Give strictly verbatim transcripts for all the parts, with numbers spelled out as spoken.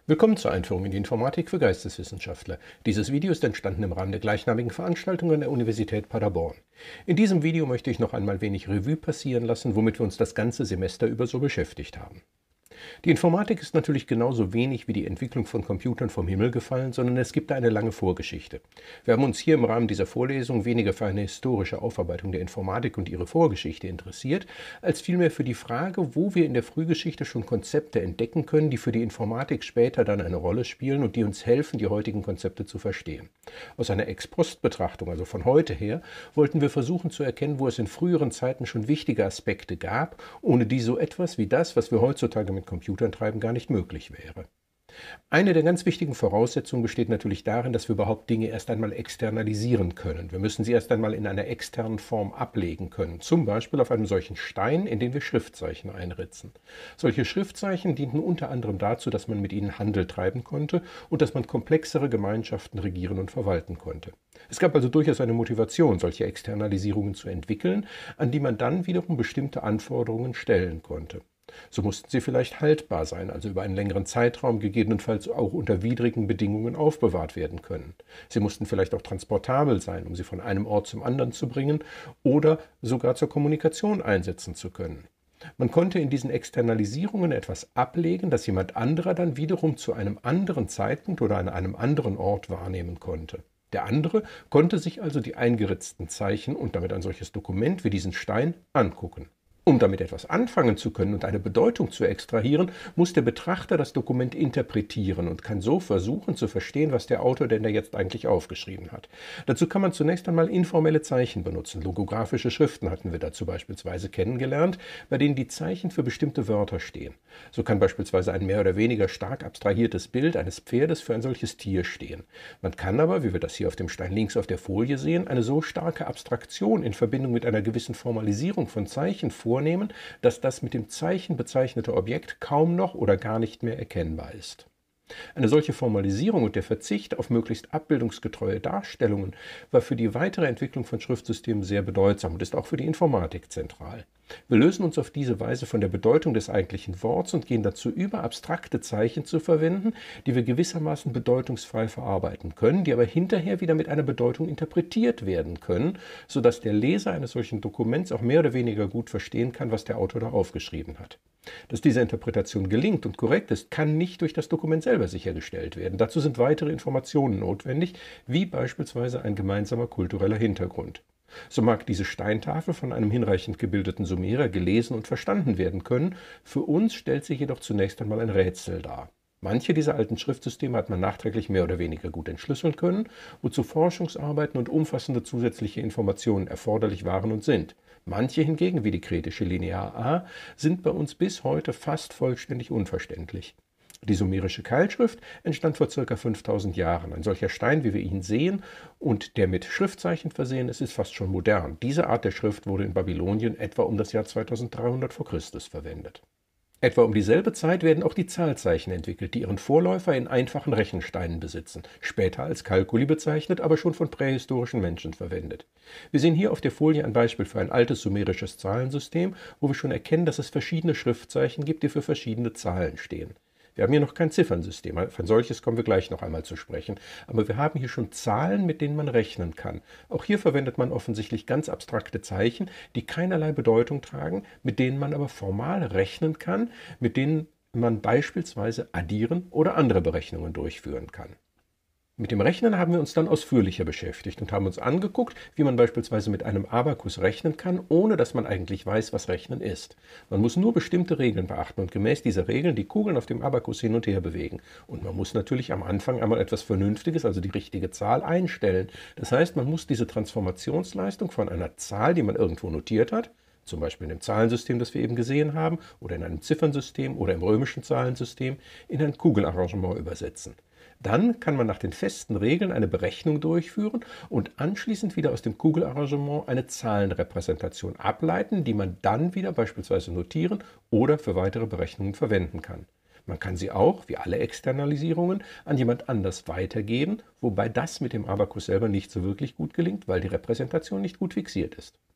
Willkommen zur Einführung in die Informatik für Geisteswissenschaftler. Dieses Video ist entstanden im Rahmen der gleichnamigen Veranstaltung an der Universität Paderborn. In diesem Video möchte ich noch einmal wenig Revue passieren lassen, womit wir uns das ganze Semester über so beschäftigt haben. Die Informatik ist natürlich genauso wenig wie die Entwicklung von Computern vom Himmel gefallen, sondern es gibt da eine lange Vorgeschichte. Wir haben uns hier im Rahmen dieser Vorlesung weniger für eine historische Aufarbeitung der Informatik und ihre Vorgeschichte interessiert, als vielmehr für die Frage, wo wir in der Frühgeschichte schon Konzepte entdecken können, die für die Informatik später dann eine Rolle spielen und die uns helfen, die heutigen Konzepte zu verstehen. Aus einer Ex-Post-Betrachtung, also von heute her, wollten wir versuchen zu erkennen, wo es in früheren Zeiten schon wichtige Aspekte gab, ohne die so etwas wie das, was wir heutzutage mit Computern treiben, gar nicht möglich wäre. Eine der ganz wichtigen Voraussetzungen besteht natürlich darin, dass wir überhaupt Dinge erst einmal externalisieren können. Wir müssen sie erst einmal in einer externen Form ablegen können, zum Beispiel auf einem solchen Stein, in den wir Schriftzeichen einritzen. Solche Schriftzeichen dienten unter anderem dazu, dass man mit ihnen Handel treiben konnte und dass man komplexere Gemeinschaften regieren und verwalten konnte. Es gab also durchaus eine Motivation, solche Externalisierungen zu entwickeln, an die man dann wiederum bestimmte Anforderungen stellen konnte. So mussten sie vielleicht haltbar sein, also über einen längeren Zeitraum, gegebenenfalls auch unter widrigen Bedingungen aufbewahrt werden können. Sie mussten vielleicht auch transportabel sein, um sie von einem Ort zum anderen zu bringen oder sogar zur Kommunikation einsetzen zu können. Man konnte in diesen Externalisierungen etwas ablegen, das jemand anderer dann wiederum zu einem anderen Zeitpunkt oder an einem anderen Ort wahrnehmen konnte. Der andere konnte sich also die eingeritzten Zeichen und damit ein solches Dokument wie diesen Stein angucken. Um damit etwas anfangen zu können und eine Bedeutung zu extrahieren, muss der Betrachter das Dokument interpretieren und kann so versuchen zu verstehen, was der Autor denn da jetzt eigentlich aufgeschrieben hat. Dazu kann man zunächst einmal informelle Zeichen benutzen. Logographische Schriften hatten wir dazu beispielsweise kennengelernt, bei denen die Zeichen für bestimmte Wörter stehen. So kann beispielsweise ein mehr oder weniger stark abstrahiertes Bild eines Pferdes für ein solches Tier stehen. Man kann aber, wie wir das hier auf dem Stein links auf der Folie sehen, eine so starke Abstraktion in Verbindung mit einer gewissen Formalisierung von Zeichen vornehmen, dass das mit dem Zeichen bezeichnete Objekt kaum noch oder gar nicht mehr erkennbar ist. Eine solche Formalisierung und der Verzicht auf möglichst abbildungsgetreue Darstellungen war für die weitere Entwicklung von Schriftsystemen sehr bedeutsam und ist auch für die Informatik zentral. Wir lösen uns auf diese Weise von der Bedeutung des eigentlichen Worts und gehen dazu über, abstrakte Zeichen zu verwenden, die wir gewissermaßen bedeutungsfrei verarbeiten können, die aber hinterher wieder mit einer Bedeutung interpretiert werden können, sodass der Leser eines solchen Dokuments auch mehr oder weniger gut verstehen kann, was der Autor da aufgeschrieben hat. Dass diese Interpretation gelingt und korrekt ist, kann nicht durch das Dokument selber sichergestellt werden. Dazu sind weitere Informationen notwendig, wie beispielsweise ein gemeinsamer kultureller Hintergrund. So mag diese Steintafel von einem hinreichend gebildeten Sumerer gelesen und verstanden werden können, für uns stellt sie jedoch zunächst einmal ein Rätsel dar. Manche dieser alten Schriftsysteme hat man nachträglich mehr oder weniger gut entschlüsseln können, wozu Forschungsarbeiten und umfassende zusätzliche Informationen erforderlich waren und sind. Manche hingegen, wie die kretische Linear A, sind bei uns bis heute fast vollständig unverständlich. Die sumerische Keilschrift entstand vor ca. fünftausend Jahren. Ein solcher Stein, wie wir ihn sehen und der mit Schriftzeichen versehen ist, ist fast schon modern. Diese Art der Schrift wurde in Babylonien etwa um das Jahr zweitausenddreihundert vor Christus verwendet. Etwa um dieselbe Zeit werden auch die Zahlzeichen entwickelt, die ihren Vorläufer in einfachen Rechensteinen besitzen, später als Kalkuli bezeichnet, aber schon von prähistorischen Menschen verwendet. Wir sehen hier auf der Folie ein Beispiel für ein altes sumerisches Zahlensystem, wo wir schon erkennen, dass es verschiedene Schriftzeichen gibt, die für verschiedene Zahlen stehen. Wir haben hier noch kein Ziffernsystem, auf ein solches kommen wir gleich noch einmal zu sprechen, aber wir haben hier schon Zahlen, mit denen man rechnen kann. Auch hier verwendet man offensichtlich ganz abstrakte Zeichen, die keinerlei Bedeutung tragen, mit denen man aber formal rechnen kann, mit denen man beispielsweise addieren oder andere Berechnungen durchführen kann. Mit dem Rechnen haben wir uns dann ausführlicher beschäftigt und haben uns angeguckt, wie man beispielsweise mit einem Abakus rechnen kann, ohne dass man eigentlich weiß, was Rechnen ist. Man muss nur bestimmte Regeln beachten und gemäß dieser Regeln die Kugeln auf dem Abakus hin und her bewegen. Und man muss natürlich am Anfang einmal etwas Vernünftiges, also die richtige Zahl, einstellen. Das heißt, man muss diese Transformationsleistung von einer Zahl, die man irgendwo notiert hat, zum Beispiel in dem Zahlensystem, das wir eben gesehen haben, oder in einem Ziffernsystem oder im römischen Zahlensystem, in ein Kugelarrangement übersetzen. Dann kann man nach den festen Regeln eine Berechnung durchführen und anschließend wieder aus dem Kugelarrangement eine Zahlenrepräsentation ableiten, die man dann wieder beispielsweise notieren oder für weitere Berechnungen verwenden kann. Man kann sie auch, wie alle Externalisierungen, an jemand anders weitergeben, wobei das mit dem Abakus selber nicht so wirklich gut gelingt, weil die Repräsentation nicht gut fixiert ist.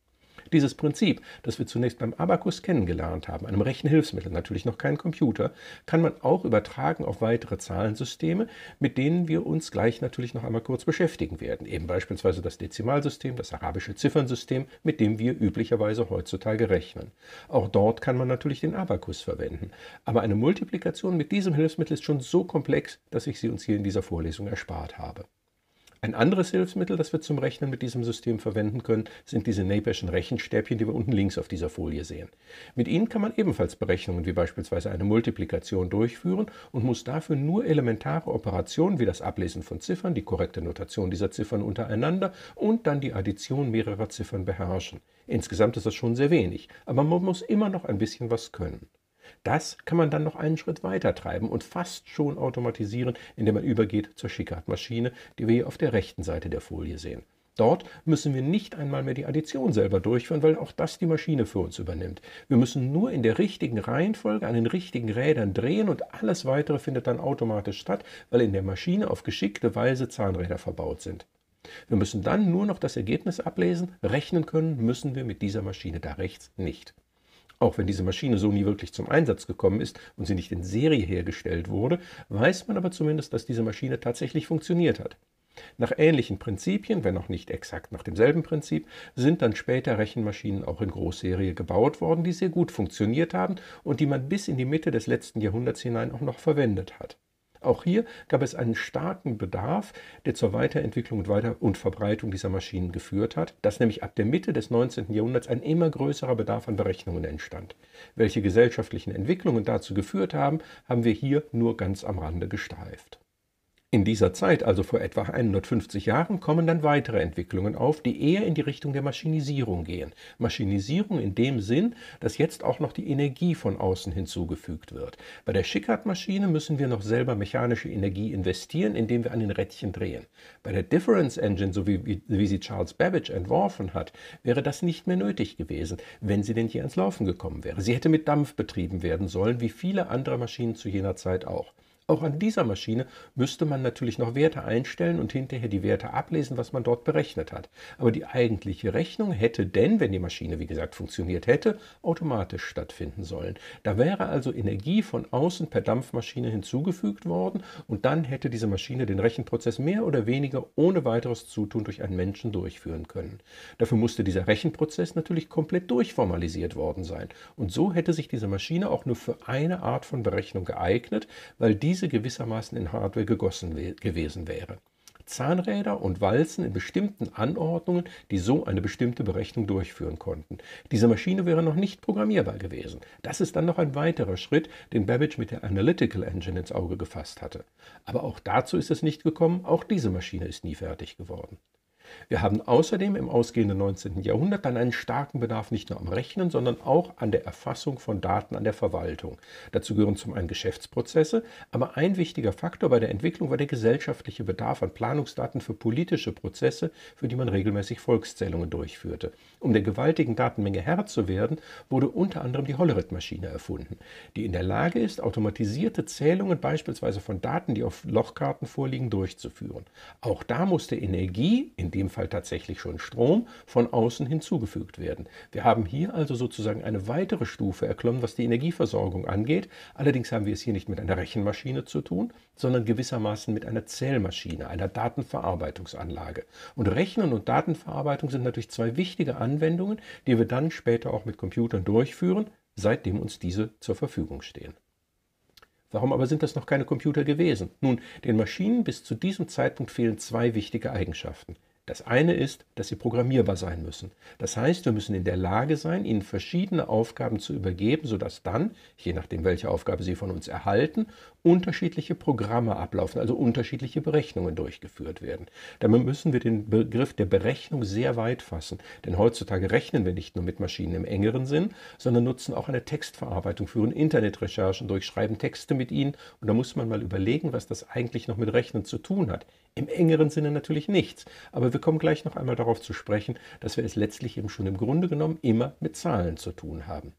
Dieses Prinzip, das wir zunächst beim Abakus kennengelernt haben, einem Rechenhilfsmittel, natürlich noch kein Computer, kann man auch übertragen auf weitere Zahlensysteme, mit denen wir uns gleich natürlich noch einmal kurz beschäftigen werden. Eben beispielsweise das Dezimalsystem, das arabische Ziffernsystem, mit dem wir üblicherweise heutzutage rechnen. Auch dort kann man natürlich den Abakus verwenden. Aber eine Multiplikation mit diesem Hilfsmittel ist schon so komplex, dass ich sie uns hier in dieser Vorlesung erspart habe. Ein anderes Hilfsmittel, das wir zum Rechnen mit diesem System verwenden können, sind diese Naperschen Rechenstäbchen, die wir unten links auf dieser Folie sehen. Mit ihnen kann man ebenfalls Berechnungen wie beispielsweise eine Multiplikation durchführen und muss dafür nur elementare Operationen wie das Ablesen von Ziffern, die korrekte Notation dieser Ziffern untereinander und dann die Addition mehrerer Ziffern beherrschen. Insgesamt ist das schon sehr wenig, aber man muss immer noch ein bisschen was können. Das kann man dann noch einen Schritt weiter treiben und fast schon automatisieren, indem man übergeht zur Schickard-Maschine, die wir hier auf der rechten Seite der Folie sehen. Dort müssen wir nicht einmal mehr die Addition selber durchführen, weil auch das die Maschine für uns übernimmt. Wir müssen nur in der richtigen Reihenfolge an den richtigen Rädern drehen und alles Weitere findet dann automatisch statt, weil in der Maschine auf geschickte Weise Zahnräder verbaut sind. Wir müssen dann nur noch das Ergebnis ablesen, rechnen können müssen wir mit dieser Maschine da rechts nicht. Auch wenn diese Maschine so nie wirklich zum Einsatz gekommen ist und sie nicht in Serie hergestellt wurde, weiß man aber zumindest, dass diese Maschine tatsächlich funktioniert hat. Nach ähnlichen Prinzipien, wenn auch nicht exakt nach demselben Prinzip, sind dann später Rechenmaschinen auch in Großserie gebaut worden, die sehr gut funktioniert haben und die man bis in die Mitte des letzten Jahrhunderts hinein auch noch verwendet hat. Auch hier gab es einen starken Bedarf, der zur Weiterentwicklung und, Weiter- und Verbreitung dieser Maschinen geführt hat, dass nämlich ab der Mitte des neunzehnten Jahrhunderts ein immer größerer Bedarf an Berechnungen entstand. Welche gesellschaftlichen Entwicklungen dazu geführt haben, haben wir hier nur ganz am Rande gestreift. In dieser Zeit, also vor etwa hundertfünfzig Jahren, kommen dann weitere Entwicklungen auf, die eher in die Richtung der Maschinisierung gehen. Maschinisierung in dem Sinn, dass jetzt auch noch die Energie von außen hinzugefügt wird. Bei der Schickard-Maschine müssen wir noch selber mechanische Energie investieren, indem wir an den Rädchen drehen. Bei der Difference Engine, so wie, wie, wie sie Charles Babbage entworfen hat, wäre das nicht mehr nötig gewesen, wenn sie denn hier ans Laufen gekommen wäre. Sie hätte mit Dampf betrieben werden sollen, wie viele andere Maschinen zu jener Zeit auch. Auch an dieser Maschine müsste man natürlich noch Werte einstellen und hinterher die Werte ablesen, was man dort berechnet hat. Aber die eigentliche Rechnung hätte denn, wenn die Maschine wie gesagt funktioniert hätte, automatisch stattfinden sollen. Da wäre also Energie von außen per Dampfmaschine hinzugefügt worden und dann hätte diese Maschine den Rechenprozess mehr oder weniger ohne weiteres Zutun durch einen Menschen durchführen können. Dafür musste dieser Rechenprozess natürlich komplett durchformalisiert worden sein. Und so hätte sich diese Maschine auch nur für eine Art von Berechnung geeignet, weil die diese gewissermaßen in Hardware gegossen gewesen wäre. Zahnräder und Walzen in bestimmten Anordnungen, die so eine bestimmte Berechnung durchführen konnten. Diese Maschine wäre noch nicht programmierbar gewesen. Das ist dann noch ein weiterer Schritt, den Babbage mit der Analytical Engine ins Auge gefasst hatte. Aber auch dazu ist es nicht gekommen, auch diese Maschine ist nie fertig geworden. Wir haben außerdem im ausgehenden neunzehnten Jahrhundert dann einen starken Bedarf nicht nur am Rechnen, sondern auch an der Erfassung von Daten an der Verwaltung. Dazu gehören zum einen Geschäftsprozesse, aber ein wichtiger Faktor bei der Entwicklung war der gesellschaftliche Bedarf an Planungsdaten für politische Prozesse, für die man regelmäßig Volkszählungen durchführte. Um der gewaltigen Datenmenge Herr zu werden, wurde unter anderem die Hollerith-Maschine erfunden, die in der Lage ist, automatisierte Zählungen beispielsweise von Daten, die auf Lochkarten vorliegen, durchzuführen. Auch da musste Energie, in dem Fall tatsächlich schon Strom, von außen hinzugefügt werden. Wir haben hier also sozusagen eine weitere Stufe erklommen, was die Energieversorgung angeht. Allerdings haben wir es hier nicht mit einer Rechenmaschine zu tun, sondern gewissermaßen mit einer Zählmaschine, einer Datenverarbeitungsanlage. Und Rechnen und Datenverarbeitung sind natürlich zwei wichtige Anwendungen, die wir dann später auch mit Computern durchführen, seitdem uns diese zur Verfügung stehen. Warum aber sind das noch keine Computer gewesen? Nun, den Maschinen bis zu diesem Zeitpunkt fehlen zwei wichtige Eigenschaften. Das eine ist, dass sie programmierbar sein müssen. Das heißt, wir müssen in der Lage sein, ihnen verschiedene Aufgaben zu übergeben, sodass dann, je nachdem welche Aufgabe sie von uns erhalten, unterschiedliche Programme ablaufen, also unterschiedliche Berechnungen durchgeführt werden. Damit müssen wir den Begriff der Berechnung sehr weit fassen, denn heutzutage rechnen wir nicht nur mit Maschinen im engeren Sinn, sondern nutzen auch eine Textverarbeitung, führen Internetrecherchen durch, schreiben Texte mit ihnen und da muss man mal überlegen, was das eigentlich noch mit Rechnen zu tun hat. Im engeren Sinne natürlich nichts, aber wir kommen gleich noch einmal darauf zu sprechen, dass wir es letztlich eben schon im Grunde genommen immer mit Zahlen zu tun haben.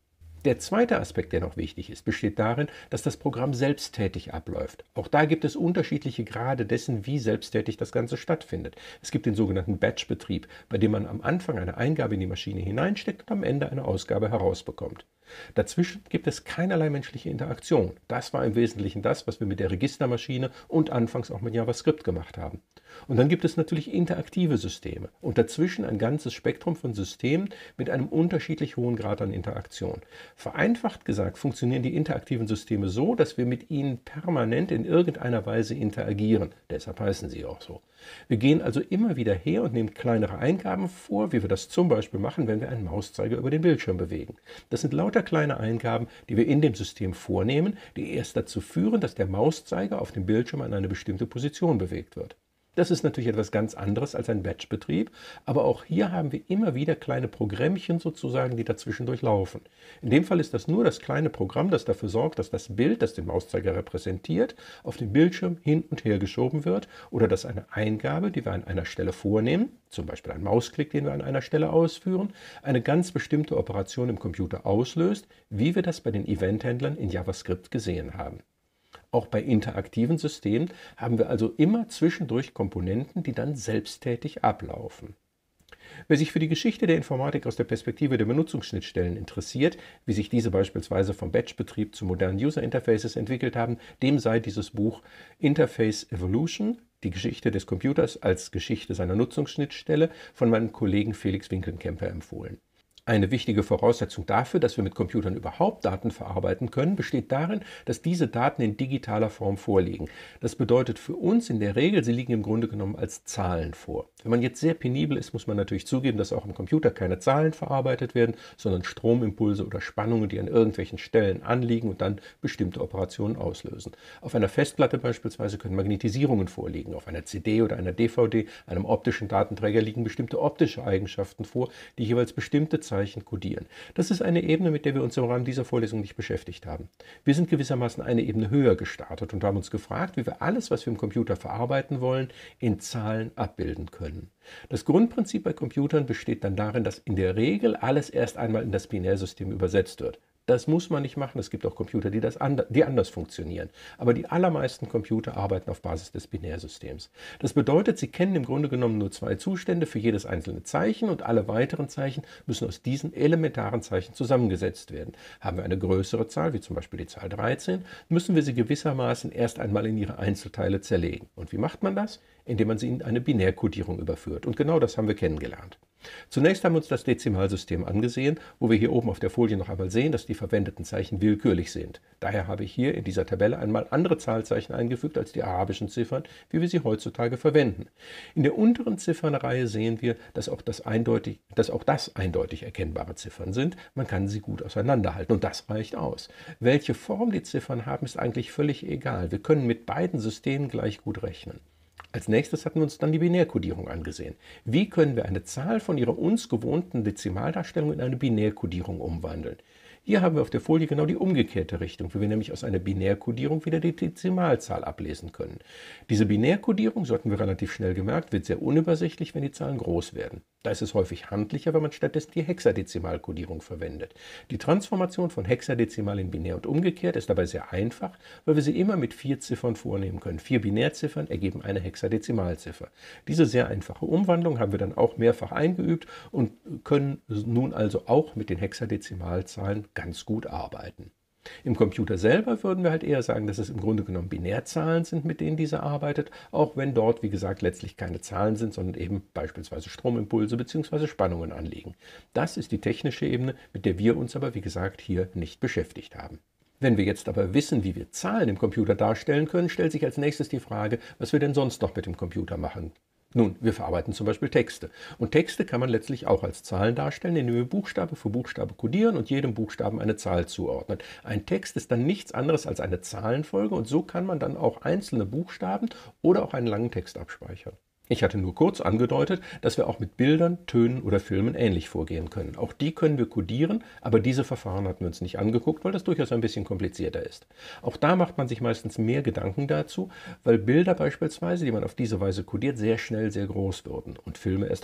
Der zweite Aspekt, der noch wichtig ist, besteht darin, dass das Programm selbsttätig abläuft. Auch da gibt es unterschiedliche Grade dessen, wie selbsttätig das Ganze stattfindet. Es gibt den sogenannten Batch-Betrieb, bei dem man am Anfang eine Eingabe in die Maschine hineinsteckt und am Ende eine Ausgabe herausbekommt. Dazwischen gibt es keinerlei menschliche Interaktion. Das war im Wesentlichen das, was wir mit der Registermaschine und anfangs auch mit JavaScript gemacht haben. Und dann gibt es natürlich interaktive Systeme und dazwischen ein ganzes Spektrum von Systemen mit einem unterschiedlich hohen Grad an Interaktion. Vereinfacht gesagt funktionieren die interaktiven Systeme so, dass wir mit ihnen permanent in irgendeiner Weise interagieren. Deshalb heißen sie auch so. Wir gehen also immer wieder her und nehmen kleinere Eingaben vor, wie wir das zum Beispiel machen, wenn wir einen Mauszeiger über den Bildschirm bewegen. Das sind lauter kleine Eingaben, die wir in dem System vornehmen, die erst dazu führen, dass der Mauszeiger auf dem Bildschirm an eine bestimmte Position bewegt wird. Das ist natürlich etwas ganz anderes als ein Batch-Betrieb, aber auch hier haben wir immer wieder kleine Programmchen sozusagen, die dazwischen durchlaufen. In dem Fall ist das nur das kleine Programm, das dafür sorgt, dass das Bild, das den Mauszeiger repräsentiert, auf dem Bildschirm hin und her geschoben wird oder dass eine Eingabe, die wir an einer Stelle vornehmen, zum Beispiel ein Mausklick, den wir an einer Stelle ausführen, eine ganz bestimmte Operation im Computer auslöst, wie wir das bei den Eventhändlern in JavaScript gesehen haben. Auch bei interaktiven Systemen haben wir also immer zwischendurch Komponenten, die dann selbsttätig ablaufen. Wer sich für die Geschichte der Informatik aus der Perspektive der Benutzungsschnittstellen interessiert, wie sich diese beispielsweise vom Batch-Betrieb zu modernen User-Interfaces entwickelt haben, dem sei dieses Buch Interface Evolution, die Geschichte des Computers als Geschichte seiner Nutzungsschnittstelle von meinem Kollegen Felix Winkelnkemper empfohlen. Eine wichtige Voraussetzung dafür, dass wir mit Computern überhaupt Daten verarbeiten können, besteht darin, dass diese Daten in digitaler Form vorliegen. Das bedeutet für uns in der Regel, sie liegen im Grunde genommen als Zahlen vor. Wenn man jetzt sehr penibel ist, muss man natürlich zugeben, dass auch im Computer keine Zahlen verarbeitet werden, sondern Stromimpulse oder Spannungen, die an irgendwelchen Stellen anliegen und dann bestimmte Operationen auslösen. Auf einer Festplatte beispielsweise können Magnetisierungen vorliegen. Auf einer C D oder einer D V D, einem optischen Datenträger, liegen bestimmte optische Eigenschaften vor, die jeweils bestimmte Zahlen kodieren. Das ist eine Ebene, mit der wir uns im Rahmen dieser Vorlesung nicht beschäftigt haben. Wir sind gewissermaßen eine Ebene höher gestartet und haben uns gefragt, wie wir alles, was wir im Computer verarbeiten wollen, in Zahlen abbilden können. Das Grundprinzip bei Computern besteht dann darin, dass in der Regel alles erst einmal in das Binärsystem übersetzt wird. Das muss man nicht machen. Es gibt auch Computer, die, das and die anders funktionieren. Aber die allermeisten Computer arbeiten auf Basis des Binärsystems. Das bedeutet, sie kennen im Grunde genommen nur zwei Zustände für jedes einzelne Zeichen und alle weiteren Zeichen müssen aus diesen elementaren Zeichen zusammengesetzt werden. Haben wir eine größere Zahl, wie zum Beispiel die Zahl dreizehn, müssen wir sie gewissermaßen erst einmal in ihre Einzelteile zerlegen. Und wie macht man das? Indem man sie in eine Binärkodierung überführt. Und genau das haben wir kennengelernt. Zunächst haben wir uns das Dezimalsystem angesehen, wo wir hier oben auf der Folie noch einmal sehen, dass die verwendeten Zeichen willkürlich sind. Daher habe ich hier in dieser Tabelle einmal andere Zahlzeichen eingefügt als die arabischen Ziffern, wie wir sie heutzutage verwenden. In der unteren Ziffernreihe sehen wir, dass auch das, eindeutig, dass auch das eindeutig erkennbare Ziffern sind. Man kann sie gut auseinanderhalten und das reicht aus. Welche Form die Ziffern haben, ist eigentlich völlig egal. Wir können mit beiden Systemen gleich gut rechnen. Als nächstes hatten wir uns dann die Binärkodierung angesehen. Wie können wir eine Zahl von ihrer uns gewohnten Dezimaldarstellung in eine Binärkodierung umwandeln? Hier haben wir auf der Folie genau die umgekehrte Richtung, wie wir nämlich aus einer Binärkodierung wieder die Dezimalzahl ablesen können. Diese Binärkodierung, so hatten wir relativ schnell gemerkt, wird sehr unübersichtlich, wenn die Zahlen groß werden. Da ist es häufig handlicher, wenn man stattdessen die Hexadezimalkodierung verwendet. Die Transformation von Hexadezimal in Binär und umgekehrt ist dabei sehr einfach, weil wir sie immer mit vier Ziffern vornehmen können. Vier Binärziffern ergeben eine Hexadezimalziffer. Diese sehr einfache Umwandlung haben wir dann auch mehrfach eingeübt und können nun also auch mit den Hexadezimalzahlen ganz gut arbeiten. Im Computer selber würden wir halt eher sagen, dass es im Grunde genommen Binärzahlen sind, mit denen dieser arbeitet, auch wenn dort, wie gesagt, letztlich keine Zahlen sind, sondern eben beispielsweise Stromimpulse bzw. Spannungen anliegen. Das ist die technische Ebene, mit der wir uns aber, wie gesagt, hier nicht beschäftigt haben. Wenn wir jetzt aber wissen, wie wir Zahlen im Computer darstellen können, stellt sich als nächstes die Frage, was wir denn sonst noch mit dem Computer machen. Nun, wir verarbeiten zum Beispiel Texte. Und Texte kann man letztlich auch als Zahlen darstellen, indem wir Buchstabe für Buchstabe kodieren und jedem Buchstaben eine Zahl zuordnen. Ein Text ist dann nichts anderes als eine Zahlenfolge und so kann man dann auch einzelne Buchstaben oder auch einen langen Text abspeichern. Ich hatte nur kurz angedeutet, dass wir auch mit Bildern, Tönen oder Filmen ähnlich vorgehen können. Auch die können wir kodieren, aber diese Verfahren hatten wir uns nicht angeguckt, weil das durchaus ein bisschen komplizierter ist. Auch da macht man sich meistens mehr Gedanken dazu, weil Bilder beispielsweise, die man auf diese Weise kodiert, sehr schnell sehr groß würden und Filme erst recht.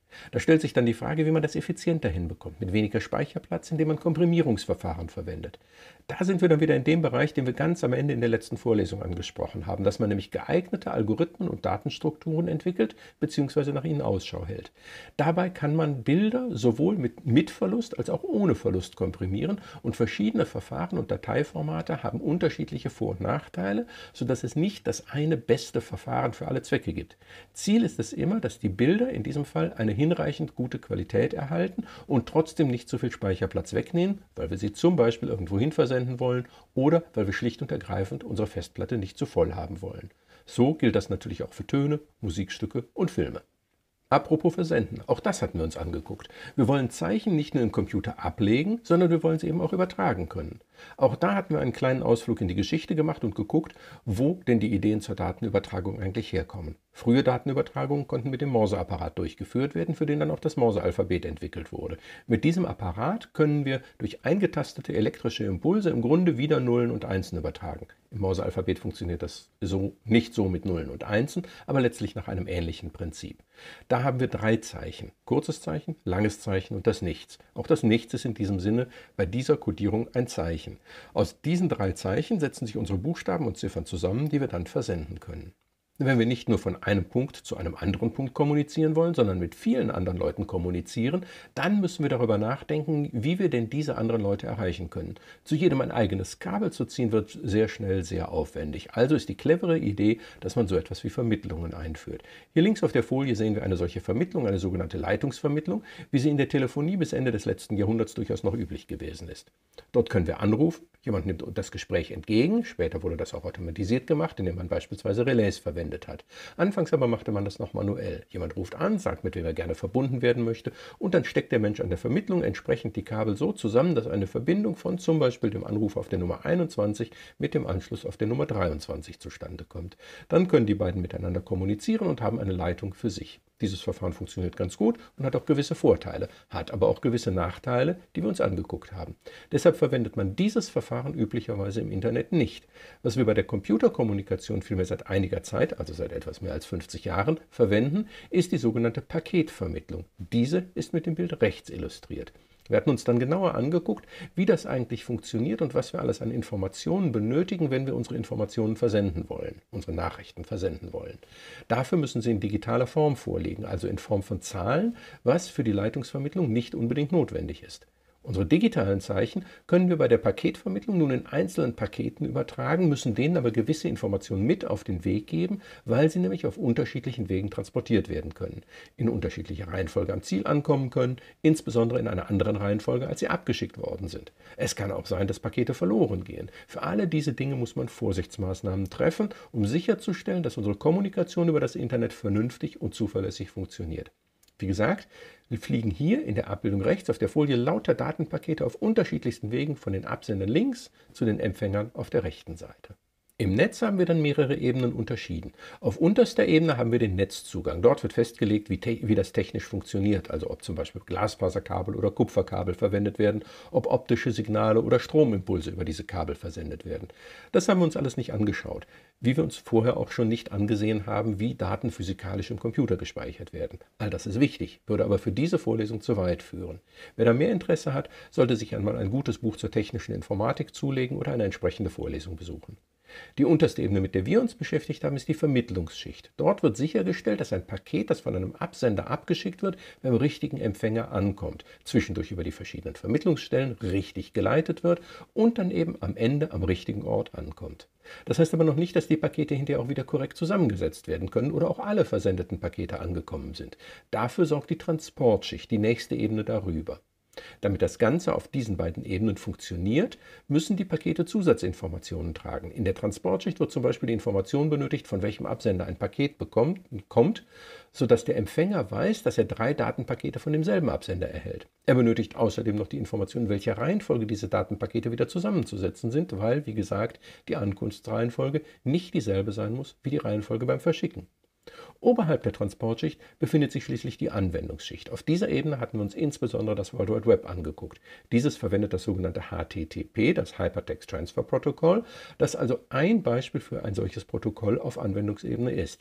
Da stellt sich dann die Frage, wie man das effizienter hinbekommt, mit weniger Speicherplatz, indem man Komprimierungsverfahren verwendet. Da sind wir dann wieder in dem Bereich, den wir ganz am Ende in der letzten Vorlesung angesprochen haben, dass man nämlich geeignete Algorithmen und Datenstrukturen entwickelt bzw. nach ihnen Ausschau hält. Dabei kann man Bilder sowohl mit, mit Verlust als auch ohne Verlust komprimieren und verschiedene Verfahren und Dateiformate haben unterschiedliche Vor- und Nachteile, sodass es nicht das eine beste Verfahren für alle Zwecke gibt. Ziel ist es immer, dass die Bilder in diesem Fall eine hinreichend gute Qualität erhalten und trotzdem nicht zu viel Speicherplatz wegnehmen, weil wir sie zum Beispiel irgendwo hin versenden wollen oder weil wir schlicht und ergreifend unsere Festplatte nicht zu voll haben wollen. So gilt das natürlich auch für Töne, Musikstücke und Filme. Apropos Versenden, auch das hatten wir uns angeguckt. Wir wollen Zeichen nicht nur im Computer ablegen, sondern wir wollen sie eben auch übertragen können. Auch da hatten wir einen kleinen Ausflug in die Geschichte gemacht und geguckt, wo denn die Ideen zur Datenübertragung eigentlich herkommen. Frühe Datenübertragungen konnten mit dem Morseapparat durchgeführt werden, für den dann auch das Morsealphabet entwickelt wurde. Mit diesem Apparat können wir durch eingetastete elektrische Impulse im Grunde wieder Nullen und Einsen übertragen. Im Morsealphabet funktioniert das so nicht so mit Nullen und Einsen, aber letztlich nach einem ähnlichen Prinzip. Da haben wir drei Zeichen: kurzes Zeichen, langes Zeichen und das Nichts. Auch das Nichts ist in diesem Sinne bei dieser Kodierung ein Zeichen. Aus diesen drei Zeichen setzen sich unsere Buchstaben und Ziffern zusammen, die wir dann versenden können. Wenn wir nicht nur von einem Punkt zu einem anderen Punkt kommunizieren wollen, sondern mit vielen anderen Leuten kommunizieren, dann müssen wir darüber nachdenken, wie wir denn diese anderen Leute erreichen können. Zu jedem ein eigenes Kabel zu ziehen, wird sehr schnell sehr aufwendig. Also ist die clevere Idee, dass man so etwas wie Vermittlungen einführt. Hier links auf der Folie sehen wir eine solche Vermittlung, eine sogenannte Leitungsvermittlung, wie sie in der Telefonie bis Ende des letzten Jahrhunderts durchaus noch üblich gewesen ist. Dort können wir anrufen, jemand nimmt das Gespräch entgegen, später wurde das auch automatisiert gemacht, indem man beispielsweise Relais verwendet hat. Anfangs aber machte man das noch manuell. Jemand ruft an, sagt, mit wem er gerne verbunden werden möchte, und dann steckt der Mensch an der Vermittlung entsprechend die Kabel so zusammen, dass eine Verbindung von zum Beispiel dem Anruf auf der Nummer einundzwanzig mit dem Anschluss auf der Nummer dreiundzwanzig zustande kommt. Dann können die beiden miteinander kommunizieren und haben eine Leitung für sich. Dieses Verfahren funktioniert ganz gut und hat auch gewisse Vorteile, hat aber auch gewisse Nachteile, die wir uns angeguckt haben. Deshalb verwendet man dieses Verfahren üblicherweise im Internet nicht. Was wir bei der Computerkommunikation vielmehr seit einiger Zeit, also seit etwas mehr als fünfzig Jahren, verwenden, ist die sogenannte Paketvermittlung. Diese ist mit dem Bild rechts illustriert. Wir hatten uns dann genauer angeguckt, wie das eigentlich funktioniert und was wir alles an Informationen benötigen, wenn wir unsere Informationen versenden wollen, unsere Nachrichten versenden wollen. Dafür müssen sie in digitaler Form vorliegen, also in Form von Zahlen, was für die Leitungsvermittlung nicht unbedingt notwendig ist. Unsere digitalen Zeichen können wir bei der Paketvermittlung nun in einzelnen Paketen übertragen, müssen denen aber gewisse Informationen mit auf den Weg geben, weil sie nämlich auf unterschiedlichen Wegen transportiert werden können, in unterschiedlicher Reihenfolge am Ziel ankommen können, insbesondere in einer anderen Reihenfolge, als sie abgeschickt worden sind. Es kann auch sein, dass Pakete verloren gehen. Für alle diese Dinge muss man Vorsichtsmaßnahmen treffen, um sicherzustellen, dass unsere Kommunikation über das Internet vernünftig und zuverlässig funktioniert. Wie gesagt, wir fliegen hier in der Abbildung rechts auf der Folie lauter Datenpakete auf unterschiedlichsten Wegen von den Absendern links zu den Empfängern auf der rechten Seite. Im Netz haben wir dann mehrere Ebenen unterschieden. Auf unterster Ebene haben wir den Netzzugang. Dort wird festgelegt, wie, wie das technisch funktioniert, also ob zum Beispiel Glasfaserkabel oder Kupferkabel verwendet werden, ob optische Signale oder Stromimpulse über diese Kabel versendet werden. Das haben wir uns alles nicht angeschaut, wie wir uns vorher auch schon nicht angesehen haben, wie Daten physikalisch im Computer gespeichert werden. All das ist wichtig, würde aber für diese Vorlesung zu weit führen. Wer da mehr Interesse hat, sollte sich einmal ein gutes Buch zur technischen Informatik zulegen oder eine entsprechende Vorlesung besuchen. Die unterste Ebene, mit der wir uns beschäftigt haben, ist die Vermittlungsschicht. Dort wird sichergestellt, dass ein Paket, das von einem Absender abgeschickt wird, beim richtigen Empfänger ankommt, zwischendurch über die verschiedenen Vermittlungsstellen richtig geleitet wird und dann eben am Ende am richtigen Ort ankommt. Das heißt aber noch nicht, dass die Pakete hinterher auch wieder korrekt zusammengesetzt werden können oder auch alle versendeten Pakete angekommen sind. Dafür sorgt die Transportschicht, die nächste Ebene darüber. Damit das Ganze auf diesen beiden Ebenen funktioniert, müssen die Pakete Zusatzinformationen tragen. In der Transportschicht wird zum Beispiel die Information benötigt, von welchem Absender ein Paket bekommt, kommt, sodass der Empfänger weiß, dass er drei Datenpakete von demselben Absender erhält. Er benötigt außerdem noch die Information, in welcher Reihenfolge diese Datenpakete wieder zusammenzusetzen sind, weil, wie gesagt, die Ankunftsreihenfolge nicht dieselbe sein muss wie die Reihenfolge beim Verschicken. Oberhalb der Transportschicht befindet sich schließlich die Anwendungsschicht. Auf dieser Ebene hatten wir uns insbesondere das World Wide Web angeguckt. Dieses verwendet das sogenannte H T T P, das Hypertext Transfer Protocol, das also ein Beispiel für ein solches Protokoll auf Anwendungsebene ist.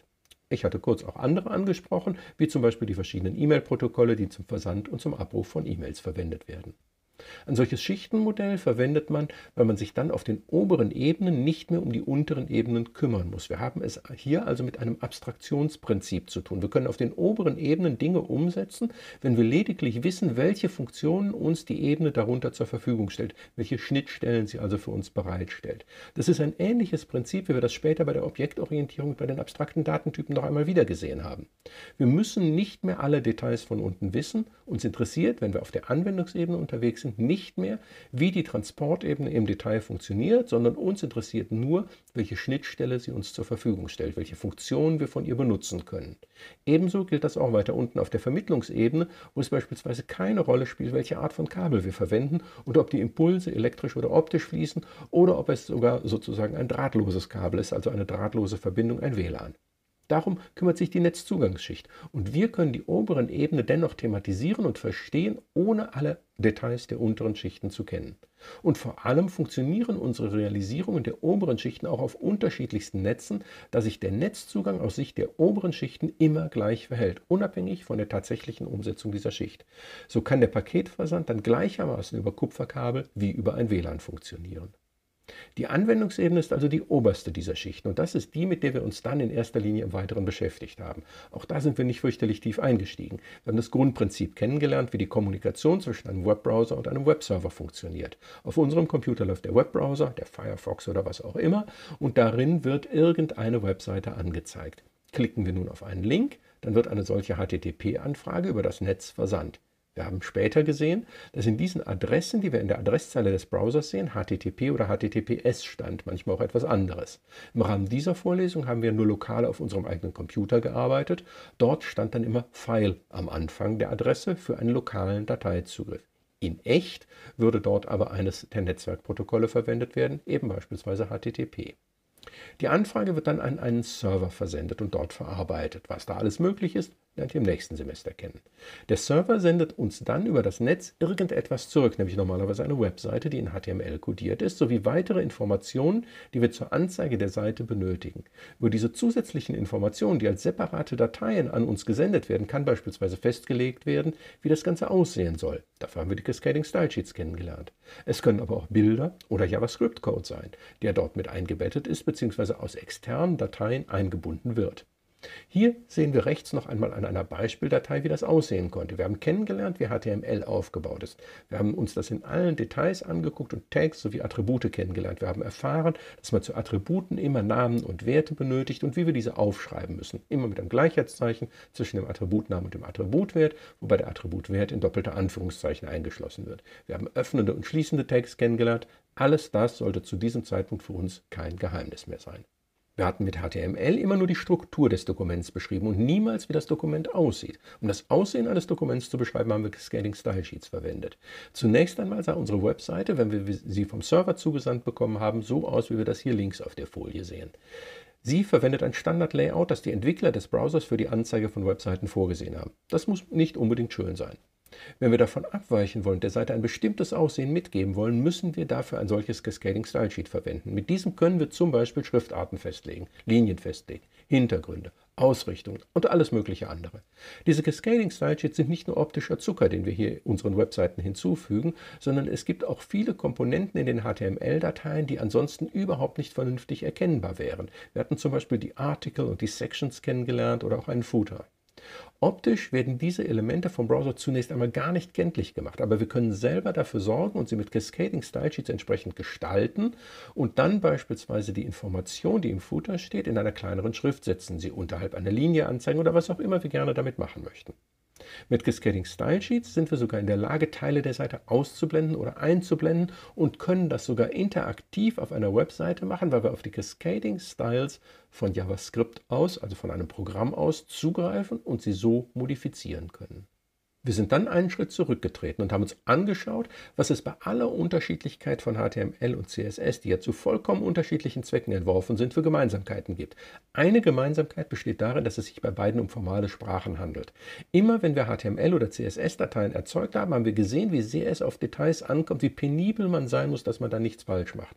Ich hatte kurz auch andere angesprochen, wie zum Beispiel die verschiedenen E-Mail-Protokolle, die zum Versand und zum Abruf von E-Mails verwendet werden. Ein solches Schichtenmodell verwendet man, weil man sich dann auf den oberen Ebenen nicht mehr um die unteren Ebenen kümmern muss. Wir haben es hier also mit einem Abstraktionsprinzip zu tun. Wir können auf den oberen Ebenen Dinge umsetzen, wenn wir lediglich wissen, welche Funktionen uns die Ebene darunter zur Verfügung stellt, welche Schnittstellen sie also für uns bereitstellt. Das ist ein ähnliches Prinzip, wie wir das später bei der Objektorientierung bei den abstrakten Datentypen noch einmal wieder gesehen haben. Wir müssen nicht mehr alle Details von unten wissen. Uns interessiert, wenn wir auf der Anwendungsebene unterwegs sind, nicht mehr, wie die Transportebene im Detail funktioniert, sondern uns interessiert nur, welche Schnittstelle sie uns zur Verfügung stellt, welche Funktionen wir von ihr benutzen können. Ebenso gilt das auch weiter unten auf der Vermittlungsebene, wo es beispielsweise keine Rolle spielt, welche Art von Kabel wir verwenden und ob die Impulse elektrisch oder optisch fließen oder ob es sogar sozusagen ein drahtloses Kabel ist, also eine drahtlose Verbindung, ein W L A N. Darum kümmert sich die Netzzugangsschicht und wir können die oberen Ebenen dennoch thematisieren und verstehen, ohne alle Details der unteren Schichten zu kennen. Und vor allem funktionieren unsere Realisierungen der oberen Schichten auch auf unterschiedlichsten Netzen, da sich der Netzzugang aus Sicht der oberen Schichten immer gleich verhält, unabhängig von der tatsächlichen Umsetzung dieser Schicht. So kann der Paketversand dann gleichermaßen über Kupferkabel wie über ein W L A N funktionieren. Die Anwendungsebene ist also die oberste dieser Schichten und das ist die, mit der wir uns dann in erster Linie im Weiteren beschäftigt haben. Auch da sind wir nicht fürchterlich tief eingestiegen. Wir haben das Grundprinzip kennengelernt, wie die Kommunikation zwischen einem Webbrowser und einem Webserver funktioniert. Auf unserem Computer läuft der Webbrowser, der Firefox oder was auch immer, und darin wird irgendeine Webseite angezeigt. Klicken wir nun auf einen Link, dann wird eine solche H T T P-Anfrage über das Netz versandt. Wir haben später gesehen, dass in diesen Adressen, die wir in der Adresszeile des Browsers sehen, H T T P oder H T T P S stand, manchmal auch etwas anderes. Im Rahmen dieser Vorlesung haben wir nur lokal auf unserem eigenen Computer gearbeitet. Dort stand dann immer File am Anfang der Adresse für einen lokalen Dateizugriff. In echt würde dort aber eines der Netzwerkprotokolle verwendet werden, eben beispielsweise H T T P. Die Anfrage wird dann an einen Server versendet und dort verarbeitet. Was da alles möglich ist, lernt ihr im nächsten Semester kennen. Der Server sendet uns dann über das Netz irgendetwas zurück, nämlich normalerweise eine Webseite, die in H T M L kodiert ist, sowie weitere Informationen, die wir zur Anzeige der Seite benötigen. Über diese zusätzlichen Informationen, die als separate Dateien an uns gesendet werden, kann beispielsweise festgelegt werden, wie das Ganze aussehen soll. Dafür haben wir die Cascading Style Sheets kennengelernt. Es können aber auch Bilder oder JavaScript-Code sein, der dort mit eingebettet ist bzw. aus externen Dateien eingebunden wird. Hier sehen wir rechts noch einmal an einer Beispieldatei, wie das aussehen konnte. Wir haben kennengelernt, wie H T M L aufgebaut ist. Wir haben uns das in allen Details angeguckt und Tags sowie Attribute kennengelernt. Wir haben erfahren, dass man zu Attributen immer Namen und Werte benötigt und wie wir diese aufschreiben müssen. Immer mit einem Gleichheitszeichen zwischen dem Attributnamen und dem Attributwert, wobei der Attributwert in doppelter Anführungszeichen eingeschlossen wird. Wir haben öffnende und schließende Tags kennengelernt. Alles das sollte zu diesem Zeitpunkt für uns kein Geheimnis mehr sein. Wir hatten mit H T M L immer nur die Struktur des Dokuments beschrieben und niemals, wie das Dokument aussieht. Um das Aussehen eines Dokuments zu beschreiben, haben wir Cascading Style Sheets verwendet. Zunächst einmal sah unsere Webseite, wenn wir sie vom Server zugesandt bekommen haben, so aus, wie wir das hier links auf der Folie sehen. Sie verwendet ein Standard-Layout, das die Entwickler des Browsers für die Anzeige von Webseiten vorgesehen haben. Das muss nicht unbedingt schön sein. Wenn wir davon abweichen wollen, der Seite ein bestimmtes Aussehen mitgeben wollen, müssen wir dafür ein solches Cascading Style Sheet verwenden. Mit diesem können wir zum Beispiel Schriftarten festlegen, Linien festlegen, Hintergründe, Ausrichtungen und alles mögliche andere. Diese Cascading Style Sheets sind nicht nur optischer Zucker, den wir hier unseren Webseiten hinzufügen, sondern es gibt auch viele Komponenten in den H T M L-Dateien, die ansonsten überhaupt nicht vernünftig erkennbar wären. Wir hatten zum Beispiel die Article und die Sections kennengelernt oder auch einen Footer. Optisch werden diese Elemente vom Browser zunächst einmal gar nicht kenntlich gemacht, aber wir können selber dafür sorgen und sie mit Cascading Style Sheets entsprechend gestalten und dann beispielsweise die Information, die im Footer steht, in einer kleineren Schrift setzen, sie unterhalb einer Linie anzeigen oder was auch immer wir gerne damit machen möchten. Mit Cascading Style Sheets sind wir sogar in der Lage, Teile der Seite auszublenden oder einzublenden und können das sogar interaktiv auf einer Webseite machen, weil wir auf die Cascading Styles von JavaScript aus, also von einem Programm aus, zugreifen und sie so modifizieren können. Wir sind dann einen Schritt zurückgetreten und haben uns angeschaut, was es bei aller Unterschiedlichkeit von H T M L und C S S, die ja zu vollkommen unterschiedlichen Zwecken entworfen sind, für Gemeinsamkeiten gibt. Eine Gemeinsamkeit besteht darin, dass es sich bei beiden um formale Sprachen handelt. Immer wenn wir H T M L- oder C S S-Dateien erzeugt haben, haben wir gesehen, wie sehr es auf Details ankommt, wie penibel man sein muss, dass man da nichts falsch macht.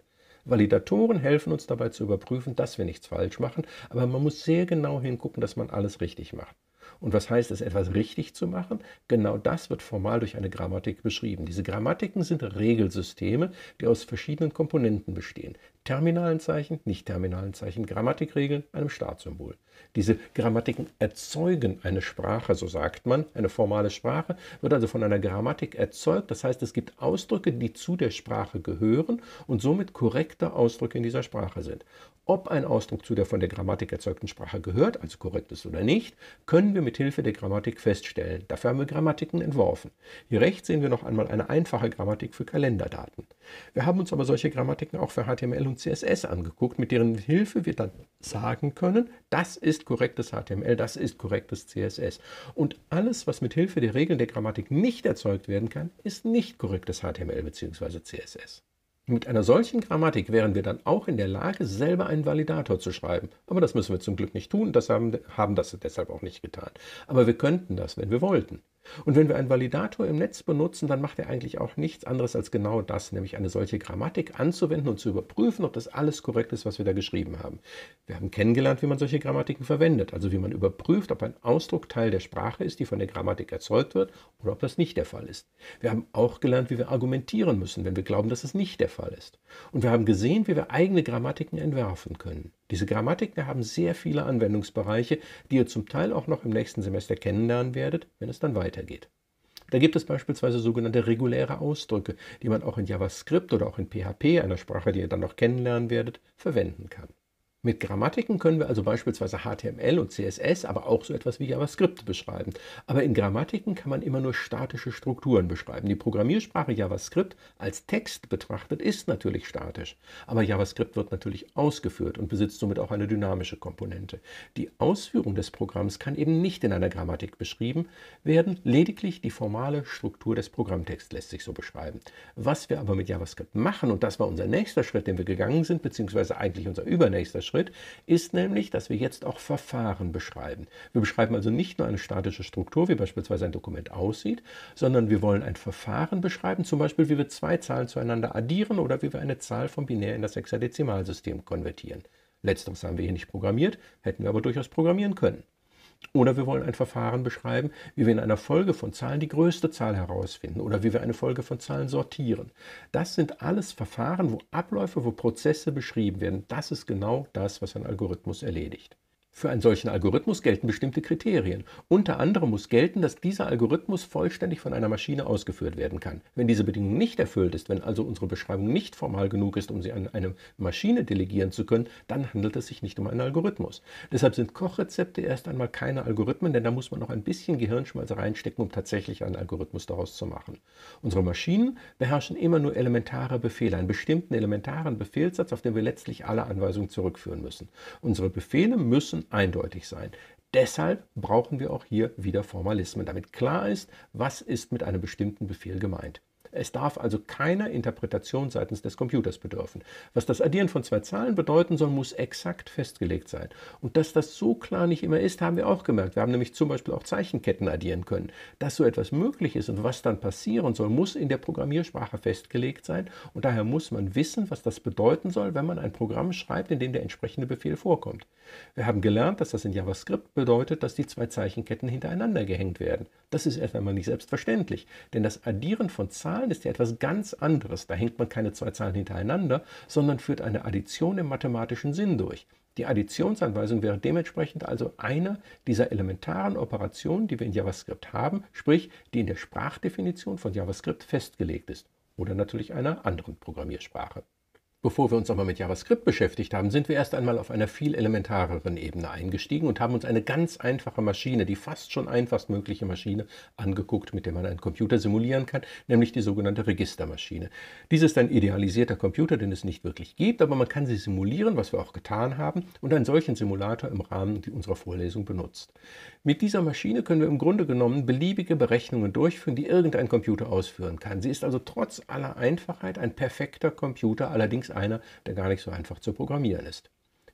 Validatoren helfen uns dabei zu überprüfen, dass wir nichts falsch machen, aber man muss sehr genau hingucken, dass man alles richtig macht. Und was heißt es, etwas richtig zu machen? Genau das wird formal durch eine Grammatik beschrieben. Diese Grammatiken sind Regelsysteme, die aus verschiedenen Komponenten bestehen. Terminalen Zeichen, nicht-terminalen Zeichen, Grammatikregeln, einem Startsymbol. Diese Grammatiken erzeugen eine Sprache, so sagt man. Eine formale Sprache wird also von einer Grammatik erzeugt. Das heißt, es gibt Ausdrücke, die zu der Sprache gehören und somit korrekte Ausdrücke in dieser Sprache sind. Ob ein Ausdruck zu der von der Grammatik erzeugten Sprache gehört, also korrekt ist oder nicht, können wir mit Hilfe der Grammatik feststellen. Dafür haben wir Grammatiken entworfen. Hier rechts sehen wir noch einmal eine einfache Grammatik für Kalenderdaten. Wir haben uns aber solche Grammatiken auch für H T M L und C S S angeguckt, mit deren Hilfe wir dann sagen können, das ist korrektes H T M L, das ist korrektes C S S. Und alles, was mit Hilfe der Regeln der Grammatik nicht erzeugt werden kann, ist nicht korrektes H T M L bzw. C S S. Mit einer solchen Grammatik wären wir dann auch in der Lage, selber einen Validator zu schreiben. Aber das müssen wir zum Glück nicht tun, das haben, haben das deshalb auch nicht getan. Aber wir könnten das, wenn wir wollten. Und wenn wir einen Validator im Netz benutzen, dann macht er eigentlich auch nichts anderes als genau das, nämlich eine solche Grammatik anzuwenden und zu überprüfen, ob das alles korrekt ist, was wir da geschrieben haben. Wir haben kennengelernt, wie man solche Grammatiken verwendet, also wie man überprüft, ob ein Ausdruck Teil der Sprache ist, die von der Grammatik erzeugt wird, oder ob das nicht der Fall ist. Wir haben auch gelernt, wie wir argumentieren müssen, wenn wir glauben, dass es nicht der Fall ist. Und wir haben gesehen, wie wir eigene Grammatiken entwerfen können. Diese Grammatiken haben sehr viele Anwendungsbereiche, die ihr zum Teil auch noch im nächsten Semester kennenlernen werdet, wenn es dann weitergeht. Da gibt es beispielsweise sogenannte reguläre Ausdrücke, die man auch in JavaScript oder auch in P H P, einer Sprache, die ihr dann noch kennenlernen werdet, verwenden kann. Mit Grammatiken können wir also beispielsweise H T M L und C S S, aber auch so etwas wie JavaScript beschreiben. Aber in Grammatiken kann man immer nur statische Strukturen beschreiben. Die Programmiersprache JavaScript als Text betrachtet ist natürlich statisch. Aber JavaScript wird natürlich ausgeführt und besitzt somit auch eine dynamische Komponente. Die Ausführung des Programms kann eben nicht in einer Grammatik beschrieben werden, lediglich die formale Struktur des Programmtexts lässt sich so beschreiben. Was wir aber mit JavaScript machen, und das war unser nächster Schritt, den wir gegangen sind, beziehungsweise eigentlich unser übernächster Schritt, Schritt ist nämlich, dass wir jetzt auch Verfahren beschreiben. Wir beschreiben also nicht nur eine statische Struktur, wie beispielsweise ein Dokument aussieht, sondern wir wollen ein Verfahren beschreiben, zum Beispiel wie wir zwei Zahlen zueinander addieren oder wie wir eine Zahl vom Binär in das Hexadezimalsystem konvertieren. Letzteres haben wir hier nicht programmiert, hätten wir aber durchaus programmieren können. Oder wir wollen ein Verfahren beschreiben, wie wir in einer Folge von Zahlen die größte Zahl herausfinden oder wie wir eine Folge von Zahlen sortieren. Das sind alles Verfahren, wo Abläufe, wo Prozesse beschrieben werden. Das ist genau das, was ein Algorithmus erledigt. Für einen solchen Algorithmus gelten bestimmte Kriterien. Unter anderem muss gelten, dass dieser Algorithmus vollständig von einer Maschine ausgeführt werden kann. Wenn diese Bedingung nicht erfüllt ist, wenn also unsere Beschreibung nicht formal genug ist, um sie an eine Maschine delegieren zu können, dann handelt es sich nicht um einen Algorithmus. Deshalb sind Kochrezepte erst einmal keine Algorithmen, denn da muss man noch ein bisschen Gehirnschmalz reinstecken, um tatsächlich einen Algorithmus daraus zu machen. Unsere Maschinen beherrschen immer nur elementare Befehle, einen bestimmten elementaren Befehlssatz, auf den wir letztlich alle Anweisungen zurückführen müssen. Unsere Befehle müssen eindeutig sein. Deshalb brauchen wir auch hier wieder Formalismen, damit klar ist, was ist mit einem bestimmten Befehl gemeint. Es darf also keiner Interpretation seitens des Computers bedürfen. Was das Addieren von zwei Zahlen bedeuten soll, muss exakt festgelegt sein. Und dass das so klar nicht immer ist, haben wir auch gemerkt. Wir haben nämlich zum Beispiel auch Zeichenketten addieren können. Dass so etwas möglich ist und was dann passieren soll, muss in der Programmiersprache festgelegt sein. Und daher muss man wissen, was das bedeuten soll, wenn man ein Programm schreibt, in dem der entsprechende Befehl vorkommt. Wir haben gelernt, dass das in JavaScript bedeutet, dass die zwei Zeichenketten hintereinander gehängt werden. Das ist erst einmal nicht selbstverständlich, denn das Addieren von Zahlen ist ja etwas ganz anderes. Da hängt man keine zwei Zahlen hintereinander, sondern führt eine Addition im mathematischen Sinn durch. Die Additionsanweisung wäre dementsprechend also eine dieser elementaren Operationen, die wir in JavaScript haben, sprich, die in der Sprachdefinition von JavaScript festgelegt ist. Oder natürlich einer anderen Programmiersprache. Bevor wir uns aber mit JavaScript beschäftigt haben, sind wir erst einmal auf einer viel elementareren Ebene eingestiegen und haben uns eine ganz einfache Maschine, die fast schon einfachst mögliche Maschine, angeguckt, mit der man einen Computer simulieren kann, nämlich die sogenannte Registermaschine. Dies ist ein idealisierter Computer, den es nicht wirklich gibt, aber man kann sie simulieren, was wir auch getan haben, und einen solchen Simulator im Rahmen unserer Vorlesung benutzt. Mit dieser Maschine können wir im Grunde genommen beliebige Berechnungen durchführen, die irgendein Computer ausführen kann. Sie ist also trotz aller Einfachheit ein perfekter Computer, allerdings einer, der gar nicht so einfach zu programmieren ist.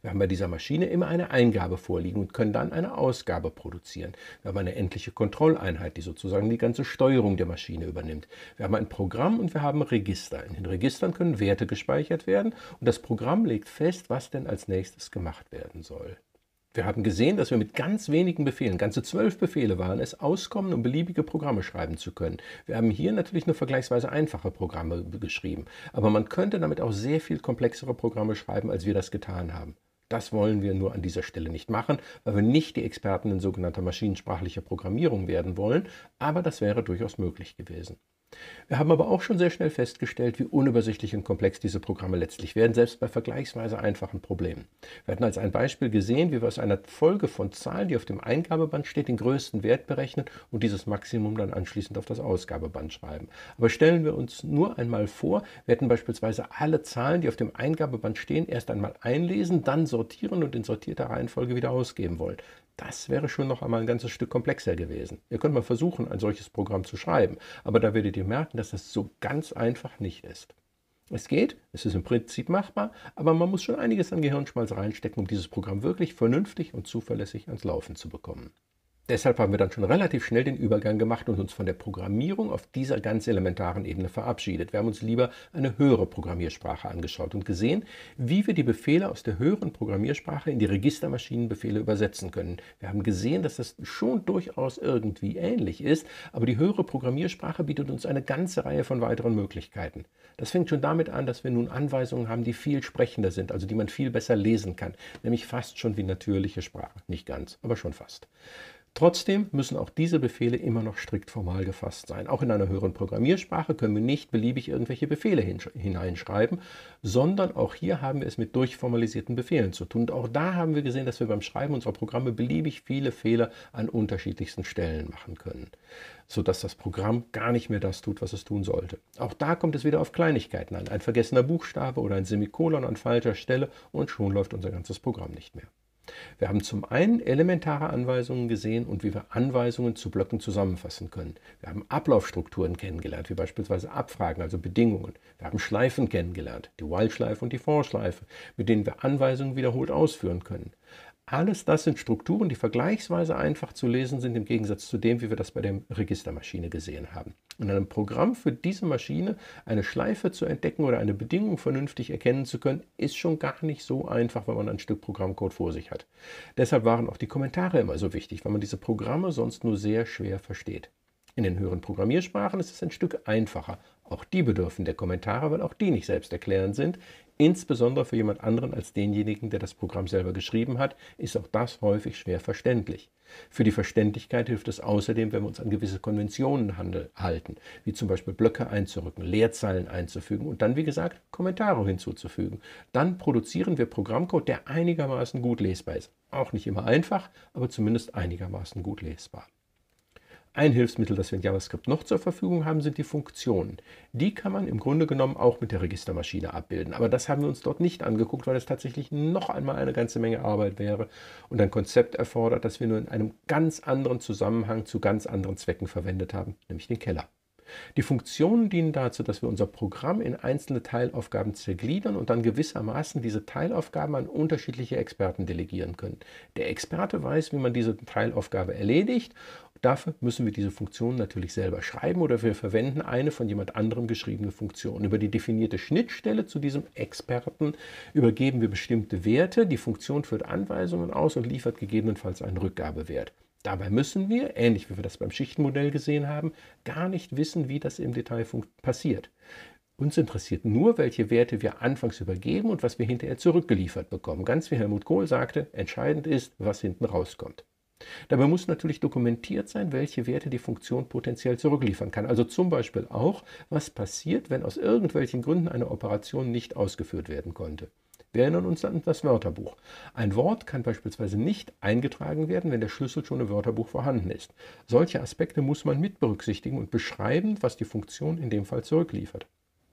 Wir haben bei dieser Maschine immer eine Eingabe vorliegen und können dann eine Ausgabe produzieren. Wir haben eine endliche Kontrolleinheit, die sozusagen die ganze Steuerung der Maschine übernimmt. Wir haben ein Programm und wir haben Register. In den Registern können Werte gespeichert werden und das Programm legt fest, was denn als nächstes gemacht werden soll. Wir haben gesehen, dass wir mit ganz wenigen Befehlen, ganze zwölf Befehle waren es, auskommen, um beliebige Programme schreiben zu können. Wir haben hier natürlich nur vergleichsweise einfache Programme geschrieben, aber man könnte damit auch sehr viel komplexere Programme schreiben, als wir das getan haben. Das wollen wir nur an dieser Stelle nicht machen, weil wir nicht die Experten in sogenannter maschinensprachlicher Programmierung werden wollen, aber das wäre durchaus möglich gewesen. Wir haben aber auch schon sehr schnell festgestellt, wie unübersichtlich und komplex diese Programme letztlich werden, selbst bei vergleichsweise einfachen Problemen. Wir hatten als ein Beispiel gesehen, wie wir aus einer Folge von Zahlen, die auf dem Eingabeband steht, den größten Wert berechnen und dieses Maximum dann anschließend auf das Ausgabeband schreiben. Aber stellen wir uns nur einmal vor, wir hätten beispielsweise alle Zahlen, die auf dem Eingabeband stehen, erst einmal einlesen, dann sortieren und in sortierter Reihenfolge wieder ausgeben wollen. Das wäre schon noch einmal ein ganzes Stück komplexer gewesen. Ihr könnt mal versuchen, ein solches Programm zu schreiben, aber da werdet ihr merken, dass das so ganz einfach nicht ist. Es geht, es ist im Prinzip machbar, aber man muss schon einiges an Gehirnschmalz reinstecken, um dieses Programm wirklich vernünftig und zuverlässig ans Laufen zu bekommen. Deshalb haben wir dann schon relativ schnell den Übergang gemacht und uns von der Programmierung auf dieser ganz elementaren Ebene verabschiedet. Wir haben uns lieber eine höhere Programmiersprache angeschaut und gesehen, wie wir die Befehle aus der höheren Programmiersprache in die Registermaschinenbefehle übersetzen können. Wir haben gesehen, dass das schon durchaus irgendwie ähnlich ist, aber die höhere Programmiersprache bietet uns eine ganze Reihe von weiteren Möglichkeiten. Das fängt schon damit an, dass wir nun Anweisungen haben, die viel sprechender sind, also die man viel besser lesen kann, nämlich fast schon wie natürliche Sprache. Nicht ganz, aber schon fast. Trotzdem müssen auch diese Befehle immer noch strikt formal gefasst sein. Auch in einer höheren Programmiersprache können wir nicht beliebig irgendwelche Befehle hineinschreiben, sondern auch hier haben wir es mit durchformalisierten Befehlen zu tun. Und auch da haben wir gesehen, dass wir beim Schreiben unserer Programme beliebig viele Fehler an unterschiedlichsten Stellen machen können, sodass das Programm gar nicht mehr das tut, was es tun sollte. Auch da kommt es wieder auf Kleinigkeiten an. Ein vergessener Buchstabe oder ein Semikolon an falscher Stelle und schon läuft unser ganzes Programm nicht mehr. Wir haben zum einen elementare Anweisungen gesehen und wie wir Anweisungen zu Blöcken zusammenfassen können. Wir haben Ablaufstrukturen kennengelernt, wie beispielsweise Abfragen, also Bedingungen. Wir haben Schleifen kennengelernt, die While-Schleife und die For-Schleife, mit denen wir Anweisungen wiederholt ausführen können. Alles das sind Strukturen, die vergleichsweise einfach zu lesen sind, im Gegensatz zu dem, wie wir das bei der Registermaschine gesehen haben. In einem Programm für diese Maschine eine Schleife zu entdecken oder eine Bedingung vernünftig erkennen zu können, ist schon gar nicht so einfach, wenn man ein Stück Programmcode vor sich hat. Deshalb waren auch die Kommentare immer so wichtig, weil man diese Programme sonst nur sehr schwer versteht. In den höheren Programmiersprachen ist es ein Stück einfacher. Auch die bedürfen der Kommentare, weil auch die nicht selbsterklärend sind. Insbesondere für jemand anderen als denjenigen, der das Programm selber geschrieben hat, ist auch das häufig schwer verständlich. Für die Verständlichkeit hilft es außerdem, wenn wir uns an gewisse Konventionen halten, wie zum Beispiel Blöcke einzurücken, Leerzeilen einzufügen und dann, wie gesagt, Kommentare hinzuzufügen. Dann produzieren wir Programmcode, der einigermaßen gut lesbar ist. Auch nicht immer einfach, aber zumindest einigermaßen gut lesbar. Ein Hilfsmittel, das wir in JavaScript noch zur Verfügung haben, sind die Funktionen. Die kann man im Grunde genommen auch mit der Registermaschine abbilden. Aber das haben wir uns dort nicht angeguckt, weil es tatsächlich noch einmal eine ganze Menge Arbeit wäre und ein Konzept erfordert, das wir nur in einem ganz anderen Zusammenhang zu ganz anderen Zwecken verwendet haben, nämlich den Keller. Die Funktionen dienen dazu, dass wir unser Programm in einzelne Teilaufgaben zergliedern und dann gewissermaßen diese Teilaufgaben an unterschiedliche Experten delegieren können. Der Experte weiß, wie man diese Teilaufgabe erledigt. Dafür müssen wir diese Funktion natürlich selber schreiben oder wir verwenden eine von jemand anderem geschriebene Funktion. Über die definierte Schnittstelle zu diesem Experten übergeben wir bestimmte Werte. Die Funktion führt Anweisungen aus und liefert gegebenenfalls einen Rückgabewert. Dabei müssen wir, ähnlich wie wir das beim Schichtenmodell gesehen haben, gar nicht wissen, wie das im Detail passiert. Uns interessiert nur, welche Werte wir anfangs übergeben und was wir hinterher zurückgeliefert bekommen. Ganz wie Helmut Kohl sagte, entscheidend ist, was hinten rauskommt. Dabei muss natürlich dokumentiert sein, welche Werte die Funktion potenziell zurückliefern kann. Also zum Beispiel auch, was passiert, wenn aus irgendwelchen Gründen eine Operation nicht ausgeführt werden konnte. Wir erinnern uns an das Wörterbuch. Ein Wort kann beispielsweise nicht eingetragen werden, wenn der Schlüssel schon im Wörterbuch vorhanden ist. Solche Aspekte muss man mit berücksichtigen und beschreiben, was die Funktion in dem Fall zurückliefert.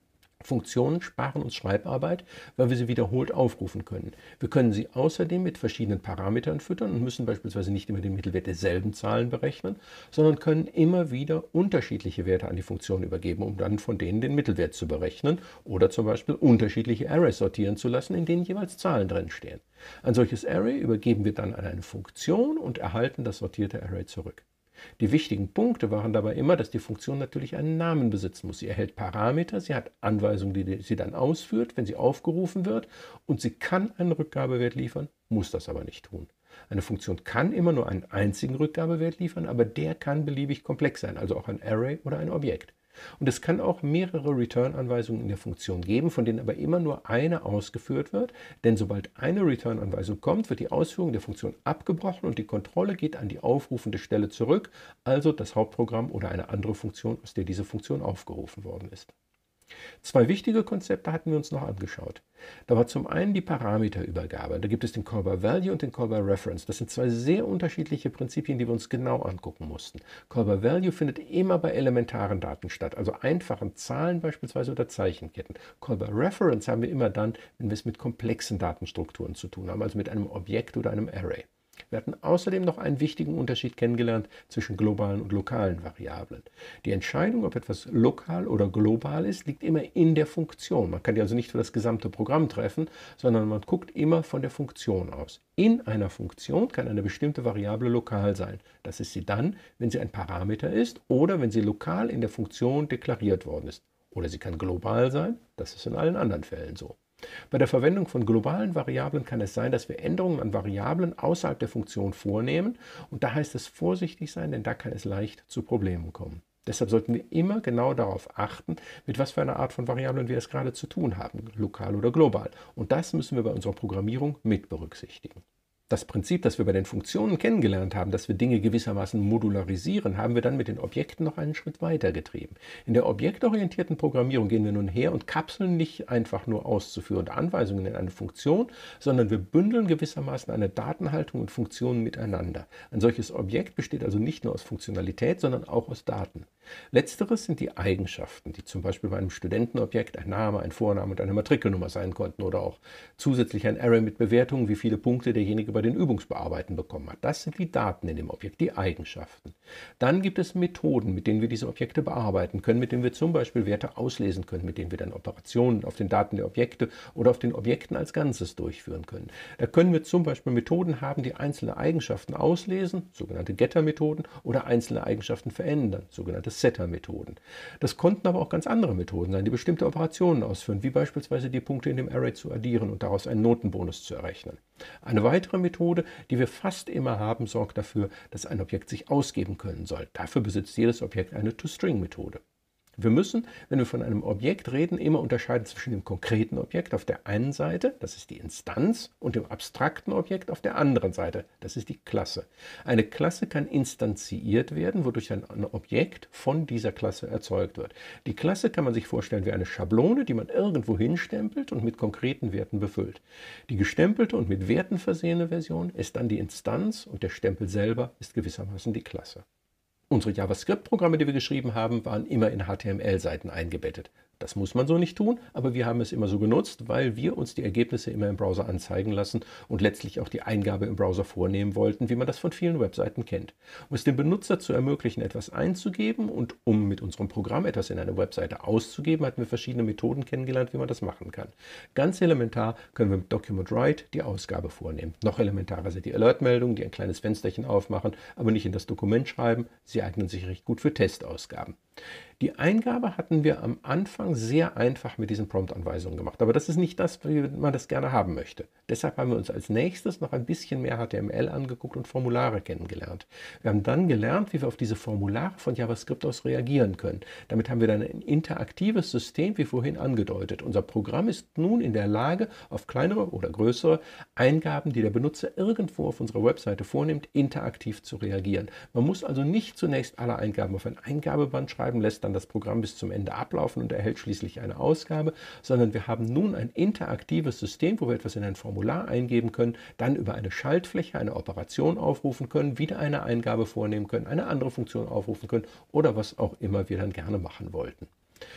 Funktionen sparen uns Schreibarbeit, weil wir sie wiederholt aufrufen können. Wir können sie außerdem mit verschiedenen Parametern füttern und müssen beispielsweise nicht immer den Mittelwert derselben Zahlen berechnen, sondern können immer wieder unterschiedliche Werte an die Funktion übergeben, um dann von denen den Mittelwert zu berechnen oder zum Beispiel unterschiedliche Arrays sortieren zu lassen, in denen jeweils Zahlen drin stehen. Ein solches Array übergeben wir dann an eine Funktion und erhalten das sortierte Array zurück. Die wichtigen Punkte waren dabei immer, dass die Funktion natürlich einen Namen besitzen muss. Sie erhält Parameter, sie hat Anweisungen, die sie dann ausführt, wenn sie aufgerufen wird, und sie kann einen Rückgabewert liefern, muss das aber nicht tun. Eine Funktion kann immer nur einen einzigen Rückgabewert liefern, aber der kann beliebig komplex sein, also auch ein Array oder ein Objekt. Und es kann auch mehrere Return-Anweisungen in der Funktion geben, von denen aber immer nur eine ausgeführt wird, denn sobald eine Return-Anweisung kommt, wird die Ausführung der Funktion abgebrochen und die Kontrolle geht an die aufrufende Stelle zurück, also das Hauptprogramm oder eine andere Funktion, aus der diese Funktion aufgerufen worden ist. Zwei wichtige Konzepte hatten wir uns noch angeschaut. Da war zum einen die Parameterübergabe. Da gibt es den Call by Value und den Call by Reference. Das sind zwei sehr unterschiedliche Prinzipien, die wir uns genau angucken mussten. Call by Value findet immer bei elementaren Daten statt, also einfachen Zahlen beispielsweise oder Zeichenketten. Call by Reference haben wir immer dann, wenn wir es mit komplexen Datenstrukturen zu tun haben, also mit einem Objekt oder einem Array. Wir hatten außerdem noch einen wichtigen Unterschied kennengelernt zwischen globalen und lokalen Variablen. Die Entscheidung, ob etwas lokal oder global ist, liegt immer in der Funktion. Man kann die also nicht für das gesamte Programm treffen, sondern man guckt immer von der Funktion aus. In einer Funktion kann eine bestimmte Variable lokal sein. Das ist sie dann, wenn sie ein Parameter ist oder wenn sie lokal in der Funktion deklariert worden ist. Oder sie kann global sein, das ist in allen anderen Fällen so. Bei der Verwendung von globalen Variablen kann es sein, dass wir Änderungen an Variablen außerhalb der Funktion vornehmen, und da heißt es vorsichtig sein, denn da kann es leicht zu Problemen kommen. Deshalb sollten wir immer genau darauf achten, mit was für einer Art von Variablen wir es gerade zu tun haben, lokal oder global. Und das müssen wir bei unserer Programmierung mit berücksichtigen. Das Prinzip, das wir bei den Funktionen kennengelernt haben, dass wir Dinge gewissermaßen modularisieren, haben wir dann mit den Objekten noch einen Schritt weiter getrieben. In der objektorientierten Programmierung gehen wir nun her und kapseln nicht einfach nur auszuführende Anweisungen in eine Funktion, sondern wir bündeln gewissermaßen eine Datenhaltung und Funktionen miteinander. Ein solches Objekt besteht also nicht nur aus Funktionalität, sondern auch aus Daten. Letzteres sind die Eigenschaften, die zum Beispiel bei einem Studentenobjekt ein Name, ein Vorname und eine Matrikelnummer sein konnten oder auch zusätzlich ein Array mit Bewertungen, wie viele Punkte derjenige bei den Übungsbearbeiten bekommen hat. Das sind die Daten in dem Objekt, die Eigenschaften. Dann gibt es Methoden, mit denen wir diese Objekte bearbeiten können, mit denen wir zum Beispiel Werte auslesen können, mit denen wir dann Operationen auf den Daten der Objekte oder auf den Objekten als Ganzes durchführen können. Da können wir zum Beispiel Methoden haben, die einzelne Eigenschaften auslesen, sogenannte Getter-Methoden, oder einzelne Eigenschaften verändern, sogenannte Setter-Methoden. Das konnten aber auch ganz andere Methoden sein, die bestimmte Operationen ausführen, wie beispielsweise die Punkte in dem Array zu addieren und daraus einen Notenbonus zu errechnen. Eine weitere Methode, die wir fast immer haben, sorgt dafür, dass ein Objekt sich ausgeben können soll. Dafür besitzt jedes Objekt eine ToString-Methode. Wir müssen, wenn wir von einem Objekt reden, immer unterscheiden zwischen dem konkreten Objekt auf der einen Seite, das ist die Instanz, und dem abstrakten Objekt auf der anderen Seite, das ist die Klasse. Eine Klasse kann instanziert werden, wodurch ein Objekt von dieser Klasse erzeugt wird. Die Klasse kann man sich vorstellen wie eine Schablone, die man irgendwo hinstempelt und mit konkreten Werten befüllt. Die gestempelte und mit Werten versehene Version ist dann die Instanz und der Stempel selber ist gewissermaßen die Klasse. Unsere JavaScript-Programme, die wir geschrieben haben, waren immer in H T M L-Seiten eingebettet. Das muss man so nicht tun, aber wir haben es immer so genutzt, weil wir uns die Ergebnisse immer im Browser anzeigen lassen und letztlich auch die Eingabe im Browser vornehmen wollten, wie man das von vielen Webseiten kennt. Um es dem Benutzer zu ermöglichen, etwas einzugeben und um mit unserem Programm etwas in eine Webseite auszugeben, hatten wir verschiedene Methoden kennengelernt, wie man das machen kann. Ganz elementar können wir mit Document Write die Ausgabe vornehmen. Noch elementarer sind die Alert-Meldungen, die ein kleines Fensterchen aufmachen, aber nicht in das Dokument schreiben. Sie eignen sich recht gut für Testausgaben. Die Eingabe hatten wir am Anfang sehr einfach mit diesen Prompt-Anweisungen gemacht, aber das ist nicht das, wie man das gerne haben möchte. Deshalb haben wir uns als nächstes noch ein bisschen mehr H T M L angeguckt und Formulare kennengelernt. Wir haben dann gelernt, wie wir auf diese Formulare von JavaScript aus reagieren können. Damit haben wir dann ein interaktives System, wie vorhin angedeutet. Unser Programm ist nun in der Lage, auf kleinere oder größere Eingaben, die der Benutzer irgendwo auf unserer Webseite vornimmt, interaktiv zu reagieren. Man muss also nicht zunächst alle Eingaben auf ein Eingabeband schreiben, lässt dann das Programm bis zum Ende ablaufen und erhält schließlich eine Ausgabe, sondern wir haben nun ein interaktives System, wo wir etwas in ein Formular eingeben können, dann über eine Schaltfläche eine Operation aufrufen können, wieder eine Eingabe vornehmen können, eine andere Funktion aufrufen können oder was auch immer wir dann gerne machen wollten.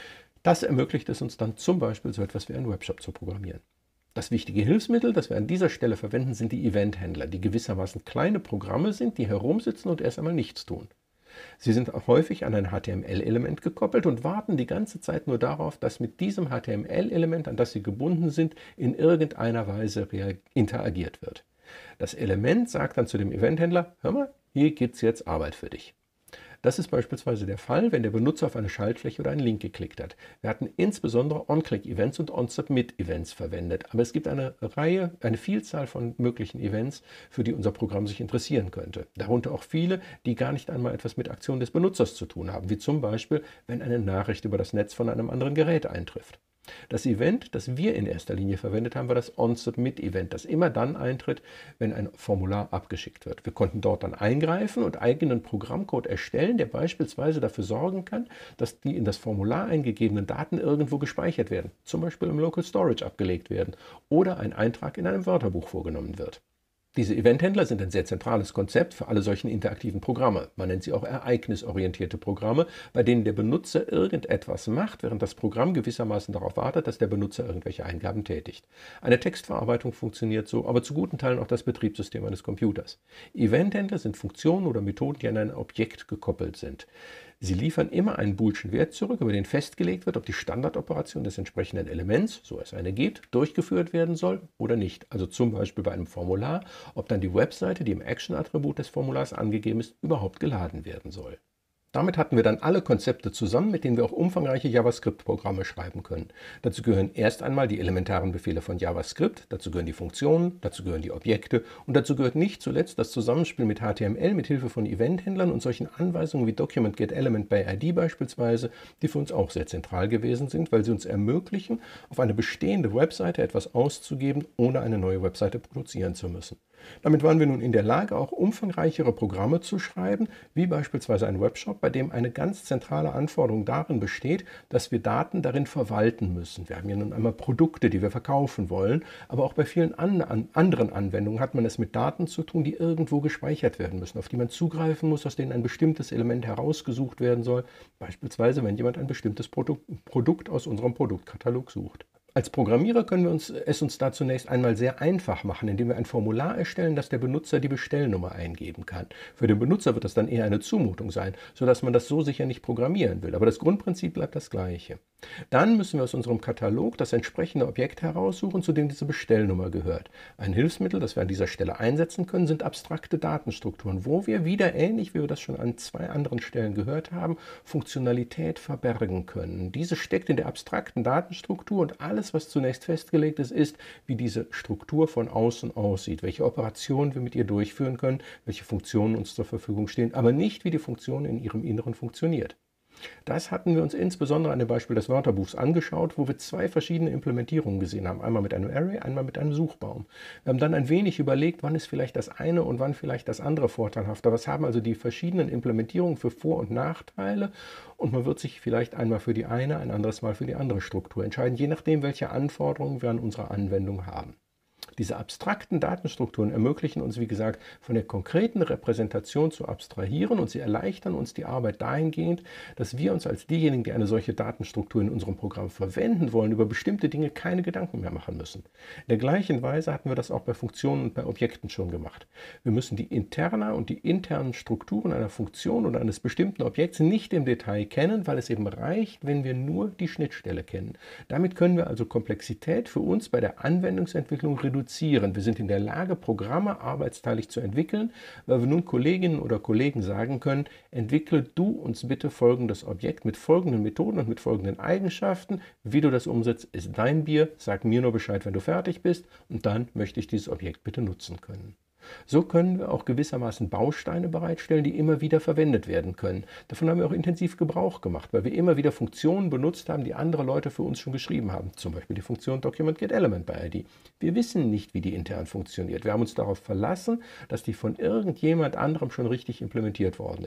Das ermöglicht es uns dann zum Beispiel so etwas wie einen Webshop zu programmieren. Das wichtige Hilfsmittel, das wir an dieser Stelle verwenden, sind die Eventhändler, die gewissermaßen kleine Programme sind, die herumsitzen und erst einmal nichts tun. Sie sind auch häufig an ein H T M L-Element gekoppelt und warten die ganze Zeit nur darauf, dass mit diesem H T M L-Element, an das sie gebunden sind, in irgendeiner Weise interagiert wird. Das Element sagt dann zu dem Eventhändler: Hör mal, hier gibt es jetzt Arbeit für dich. Das ist beispielsweise der Fall, wenn der Benutzer auf eine Schaltfläche oder einen Link geklickt hat. Wir hatten insbesondere On-Click-Events und On-Submit-Events verwendet, aber es gibt eine Reihe, eine Vielzahl von möglichen Events, für die unser Programm sich interessieren könnte. Darunter auch viele, die gar nicht einmal etwas mit Aktionen des Benutzers zu tun haben, wie zum Beispiel, wenn eine Nachricht über das Netz von einem anderen Gerät eintrifft. Das Event, das wir in erster Linie verwendet haben, war das On-Submit-Event, das immer dann eintritt, wenn ein Formular abgeschickt wird. Wir konnten dort dann eingreifen und eigenen Programmcode erstellen, der beispielsweise dafür sorgen kann, dass die in das Formular eingegebenen Daten irgendwo gespeichert werden, zum Beispiel im Local Storage abgelegt werden oder ein Eintrag in einem Wörterbuch vorgenommen wird. Diese Eventhändler sind ein sehr zentrales Konzept für alle solchen interaktiven Programme. Man nennt sie auch ereignisorientierte Programme, bei denen der Benutzer irgendetwas macht, während das Programm gewissermaßen darauf wartet, dass der Benutzer irgendwelche Eingaben tätigt. Eine Textverarbeitung funktioniert so, aber zu guten Teilen auch das Betriebssystem eines Computers. Eventhändler sind Funktionen oder Methoden, die an ein Objekt gekoppelt sind. Sie liefern immer einen boolschen Wert zurück, über den festgelegt wird, ob die Standardoperation des entsprechenden Elements, so es eine gibt, durchgeführt werden soll oder nicht. Also zum Beispiel bei einem Formular, ob dann die Webseite, die im Action-Attribut des Formulars angegeben ist, überhaupt geladen werden soll. Damit hatten wir dann alle Konzepte zusammen, mit denen wir auch umfangreiche JavaScript-Programme schreiben können. Dazu gehören erst einmal die elementaren Befehle von JavaScript, dazu gehören die Funktionen, dazu gehören die Objekte und dazu gehört nicht zuletzt das Zusammenspiel mit H T M L mit Hilfe von Eventhändlern und solchen Anweisungen wie Document-Get-Element-by-I D beispielsweise, die für uns auch sehr zentral gewesen sind, weil sie uns ermöglichen, auf eine bestehende Webseite etwas auszugeben, ohne eine neue Webseite produzieren zu müssen. Damit waren wir nun in der Lage, auch umfangreichere Programme zu schreiben, wie beispielsweise ein Webshop, bei dem eine ganz zentrale Anforderung darin besteht, dass wir Daten darin verwalten müssen. Wir haben ja nun einmal Produkte, die wir verkaufen wollen, aber auch bei vielen an, an, anderen Anwendungen hat man es mit Daten zu tun, die irgendwo gespeichert werden müssen, auf die man zugreifen muss, aus denen ein bestimmtes Element herausgesucht werden soll, beispielsweise wenn jemand ein bestimmtes Produkt, Produkt aus unserem Produktkatalog sucht. Als Programmierer können wir uns, es uns da zunächst einmal sehr einfach machen, indem wir ein Formular erstellen, das der Benutzer die Bestellnummer eingeben kann. Für den Benutzer wird das dann eher eine Zumutung sein, sodass man das so sicher nicht programmieren will. Aber das Grundprinzip bleibt das gleiche. Dann müssen wir aus unserem Katalog das entsprechende Objekt heraussuchen, zu dem diese Bestellnummer gehört. Ein Hilfsmittel, das wir an dieser Stelle einsetzen können, sind abstrakte Datenstrukturen, wo wir wieder, ähnlich wie wir das schon an zwei anderen Stellen gehört haben, Funktionalität verbergen können. Diese steckt in der abstrakten Datenstruktur und alles, was zunächst festgelegt ist, ist, wie diese Struktur von außen aussieht, welche Operationen wir mit ihr durchführen können, welche Funktionen uns zur Verfügung stehen, aber nicht, wie die Funktion in ihrem Inneren funktioniert. Das hatten wir uns insbesondere an dem Beispiel des Wörterbuchs angeschaut, wo wir zwei verschiedene Implementierungen gesehen haben. Einmal mit einem Array, einmal mit einem Suchbaum. Wir haben dann ein wenig überlegt, wann ist vielleicht das eine und wann vielleicht das andere vorteilhafter. Was haben also die verschiedenen Implementierungen für Vor- und Nachteile? Und man wird sich vielleicht einmal für die eine, ein anderes Mal für die andere Struktur entscheiden, je nachdem, welche Anforderungen wir an unsere Anwendung haben. Diese abstrakten Datenstrukturen ermöglichen uns, wie gesagt, von der konkreten Repräsentation zu abstrahieren und sie erleichtern uns die Arbeit dahingehend, dass wir uns als diejenigen, die eine solche Datenstruktur in unserem Programm verwenden wollen, über bestimmte Dinge keine Gedanken mehr machen müssen. In der gleichen Weise hatten wir das auch bei Funktionen und bei Objekten schon gemacht. Wir müssen die Interna und die internen Strukturen einer Funktion oder eines bestimmten Objekts nicht im Detail kennen, weil es eben reicht, wenn wir nur die Schnittstelle kennen. Damit können wir also Komplexität für uns bei der Anwendungsentwicklung reduzieren. Wir sind in der Lage, Programme arbeitsteilig zu entwickeln, weil wir nun Kolleginnen oder Kollegen sagen können, entwickle du uns bitte folgendes Objekt mit folgenden Methoden und mit folgenden Eigenschaften. Wie du das umsetzt, ist dein Bier. Sag mir nur Bescheid, wenn du fertig bist und dann möchte ich dieses Objekt bitte nutzen können. So können wir auch gewissermaßen Bausteine bereitstellen, die immer wieder verwendet werden können. Davon haben wir auch intensiv Gebrauch gemacht, weil wir immer wieder Funktionen benutzt haben, die andere Leute für uns schon geschrieben haben. Zum Beispiel die Funktion Document-Get-Element-by-I D. Wir wissen nicht, wie die intern funktioniert. Wir haben uns darauf verlassen, dass die von irgendjemand anderem schon richtig implementiert worden ist.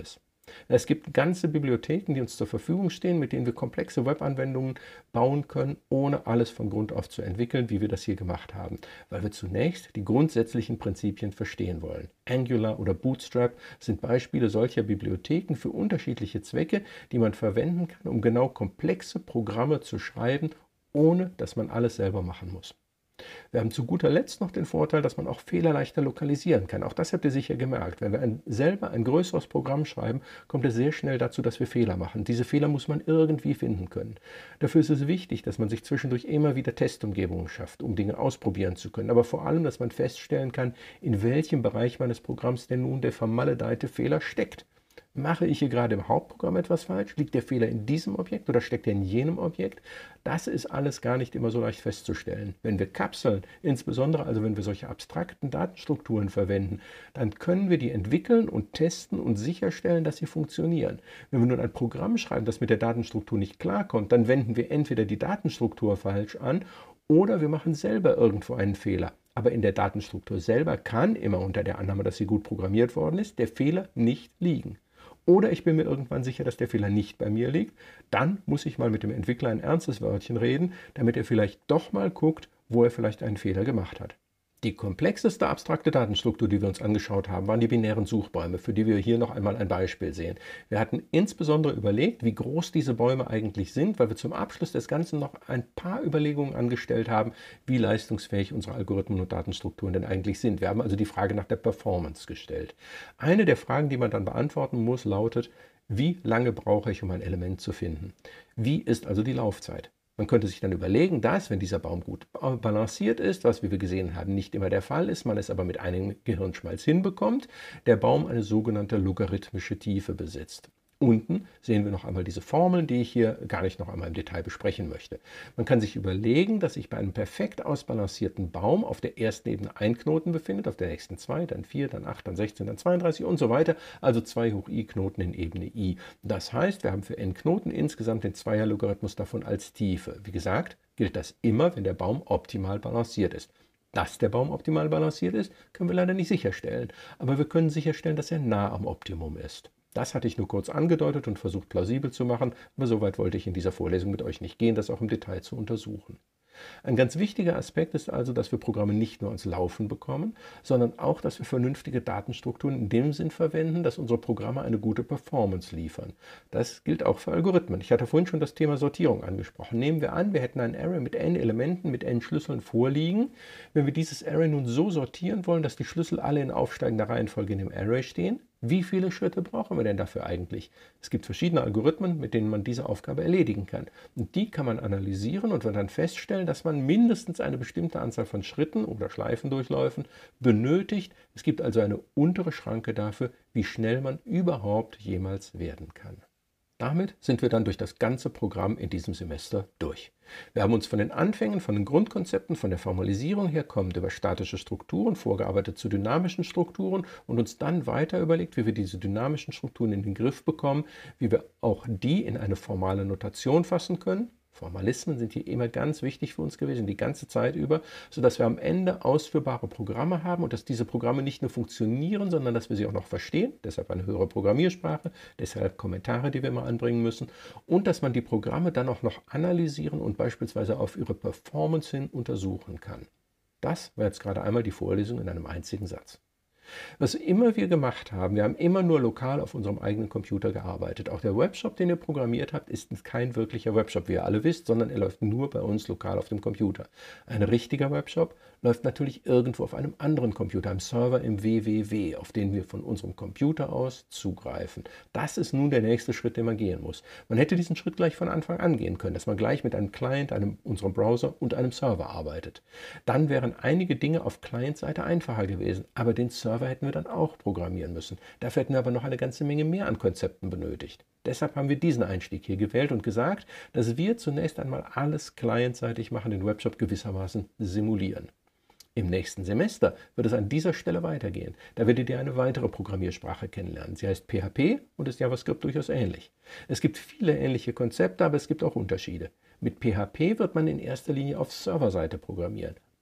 Es gibt ganze Bibliotheken, die uns zur Verfügung stehen, mit denen wir komplexe Webanwendungen bauen können, ohne alles von Grund auf zu entwickeln, wie wir das hier gemacht haben, weil wir zunächst die grundsätzlichen Prinzipien verstehen wollen. Angular oder Bootstrap sind Beispiele solcher Bibliotheken für unterschiedliche Zwecke, die man verwenden kann, um genau komplexe Programme zu schreiben, ohne dass man alles selber machen muss. Wir haben zu guter Letzt noch den Vorteil, dass man auch Fehler leichter lokalisieren kann. Auch das habt ihr sicher gemerkt. Wenn wir ein, selber ein größeres Programm schreiben, kommt es sehr schnell dazu, dass wir Fehler machen. Diese Fehler muss man irgendwie finden können. Dafür ist es wichtig, dass man sich zwischendurch immer wieder Testumgebungen schafft, um Dinge ausprobieren zu können. Aber vor allem, dass man feststellen kann, in welchem Bereich meines Programms denn nun der vermaledeite Fehler steckt. Mache ich hier gerade im Hauptprogramm etwas falsch? Liegt der Fehler in diesem Objekt oder steckt er in jenem Objekt? Das ist alles gar nicht immer so leicht festzustellen. Wenn wir Kapseln, insbesondere also wenn wir solche abstrakten Datenstrukturen verwenden, dann können wir die entwickeln und testen und sicherstellen, dass sie funktionieren. Wenn wir nun ein Programm schreiben, das mit der Datenstruktur nicht klarkommt, dann wenden wir entweder die Datenstruktur falsch an oder wir machen selber irgendwo einen Fehler. Aber in der Datenstruktur selber kann, immer unter der Annahme, dass sie gut programmiert worden ist, der Fehler nicht liegen. Oder ich bin mir irgendwann sicher, dass der Fehler nicht bei mir liegt. Dann muss ich mal mit dem Entwickler ein ernstes Wörtchen reden, damit er vielleicht doch mal guckt, wo er vielleicht einen Fehler gemacht hat. Die komplexeste abstrakte Datenstruktur, die wir uns angeschaut haben, waren die binären Suchbäume, für die wir hier noch einmal ein Beispiel sehen. Wir hatten insbesondere überlegt, wie groß diese Bäume eigentlich sind, weil wir zum Abschluss des Ganzen noch ein paar Überlegungen angestellt haben, wie leistungsfähig unsere Algorithmen und Datenstrukturen denn eigentlich sind. Wir haben also die Frage nach der Performance gestellt. Eine der Fragen, die man dann beantworten muss, lautet, wie lange brauche ich, um ein Element zu finden? Wie ist also die Laufzeit? Man könnte sich dann überlegen, dass, wenn dieser Baum gut balanciert ist, was wie wir gesehen haben nicht immer der Fall ist, man es aber mit einem Gehirnschmalz hinbekommt, der Baum eine sogenannte logarithmische Tiefe besitzt. Unten sehen wir noch einmal diese Formeln, die ich hier gar nicht noch einmal im Detail besprechen möchte. Man kann sich überlegen, dass sich bei einem perfekt ausbalancierten Baum auf der ersten Ebene ein Knoten befindet, auf der nächsten zwei, dann vier, dann acht, dann sechzehn, dann zweiunddreißig und so weiter, also zwei hoch i Knoten in Ebene i. Das heißt, wir haben für n Knoten insgesamt den Zweierlogarithmus davon als Tiefe. Wie gesagt, gilt das immer, wenn der Baum optimal balanciert ist. Dass der Baum optimal balanciert ist, können wir leider nicht sicherstellen, aber wir können sicherstellen, dass er nah am Optimum ist. Das hatte ich nur kurz angedeutet und versucht plausibel zu machen, aber so weit wollte ich in dieser Vorlesung mit euch nicht gehen, das auch im Detail zu untersuchen. Ein ganz wichtiger Aspekt ist also, dass wir Programme nicht nur ans Laufen bekommen, sondern auch, dass wir vernünftige Datenstrukturen in dem Sinn verwenden, dass unsere Programme eine gute Performance liefern. Das gilt auch für Algorithmen. Ich hatte vorhin schon das Thema Sortierung angesprochen. Nehmen wir an, wir hätten ein Array mit n Elementen, mit n Schlüsseln vorliegen. Wenn wir dieses Array nun so sortieren wollen, dass die Schlüssel alle in aufsteigender Reihenfolge in dem Array stehen, wie viele Schritte brauchen wir denn dafür eigentlich? Es gibt verschiedene Algorithmen, mit denen man diese Aufgabe erledigen kann. Und die kann man analysieren und wird dann feststellen, dass man mindestens eine bestimmte Anzahl von Schritten oder Schleifendurchläufen benötigt. Es gibt also eine untere Schranke dafür, wie schnell man überhaupt jemals werden kann. Damit sind wir dann durch das ganze Programm in diesem Semester durch. Wir haben uns von den Anfängen, von den Grundkonzepten, von der Formalisierung her kommend über statische Strukturen vorgearbeitet zu dynamischen Strukturen und uns dann weiter überlegt, wie wir diese dynamischen Strukturen in den Griff bekommen, wie wir auch die in eine formale Notation fassen können. Formalismen sind hier immer ganz wichtig für uns gewesen, die ganze Zeit über, sodass wir am Ende ausführbare Programme haben und dass diese Programme nicht nur funktionieren, sondern dass wir sie auch noch verstehen, deshalb eine höhere Programmiersprache, deshalb Kommentare, die wir immer anbringen müssen, und dass man die Programme dann auch noch analysieren und beispielsweise auf ihre Performance hin untersuchen kann. Das war jetzt gerade einmal die Vorlesung in einem einzigen Satz. Was immer wir gemacht haben, wir haben immer nur lokal auf unserem eigenen Computer gearbeitet. Auch der Webshop, den ihr programmiert habt, ist kein wirklicher Webshop, wie ihr alle wisst, sondern er läuft nur bei uns lokal auf dem Computer. Ein richtiger Webshop läuft natürlich irgendwo auf einem anderen Computer, einem Server im W W W, auf den wir von unserem Computer aus zugreifen. Das ist nun der nächste Schritt, den man gehen muss. Man hätte diesen Schritt gleich von Anfang an gehen können, dass man gleich mit einem Client, einem, unserem Browser und einem Server arbeitet. Dann wären einige Dinge auf Client-Seite einfacher gewesen, aber den Server hätten wir dann auch programmieren müssen. Dafür hätten wir aber noch eine ganze Menge mehr an Konzepten benötigt. Deshalb haben wir diesen Einstieg hier gewählt und gesagt, dass wir zunächst einmal alles clientseitig machen, den Webshop gewissermaßen simulieren. Im nächsten Semester wird es an dieser Stelle weitergehen. Da werdet ihr eine weitere Programmiersprache kennenlernen. Sie heißt P H P und ist JavaScript durchaus ähnlich. Es gibt viele ähnliche Konzepte, aber es gibt auch Unterschiede. Mit P H P wird man in erster Linie auf Serverseite programmieren.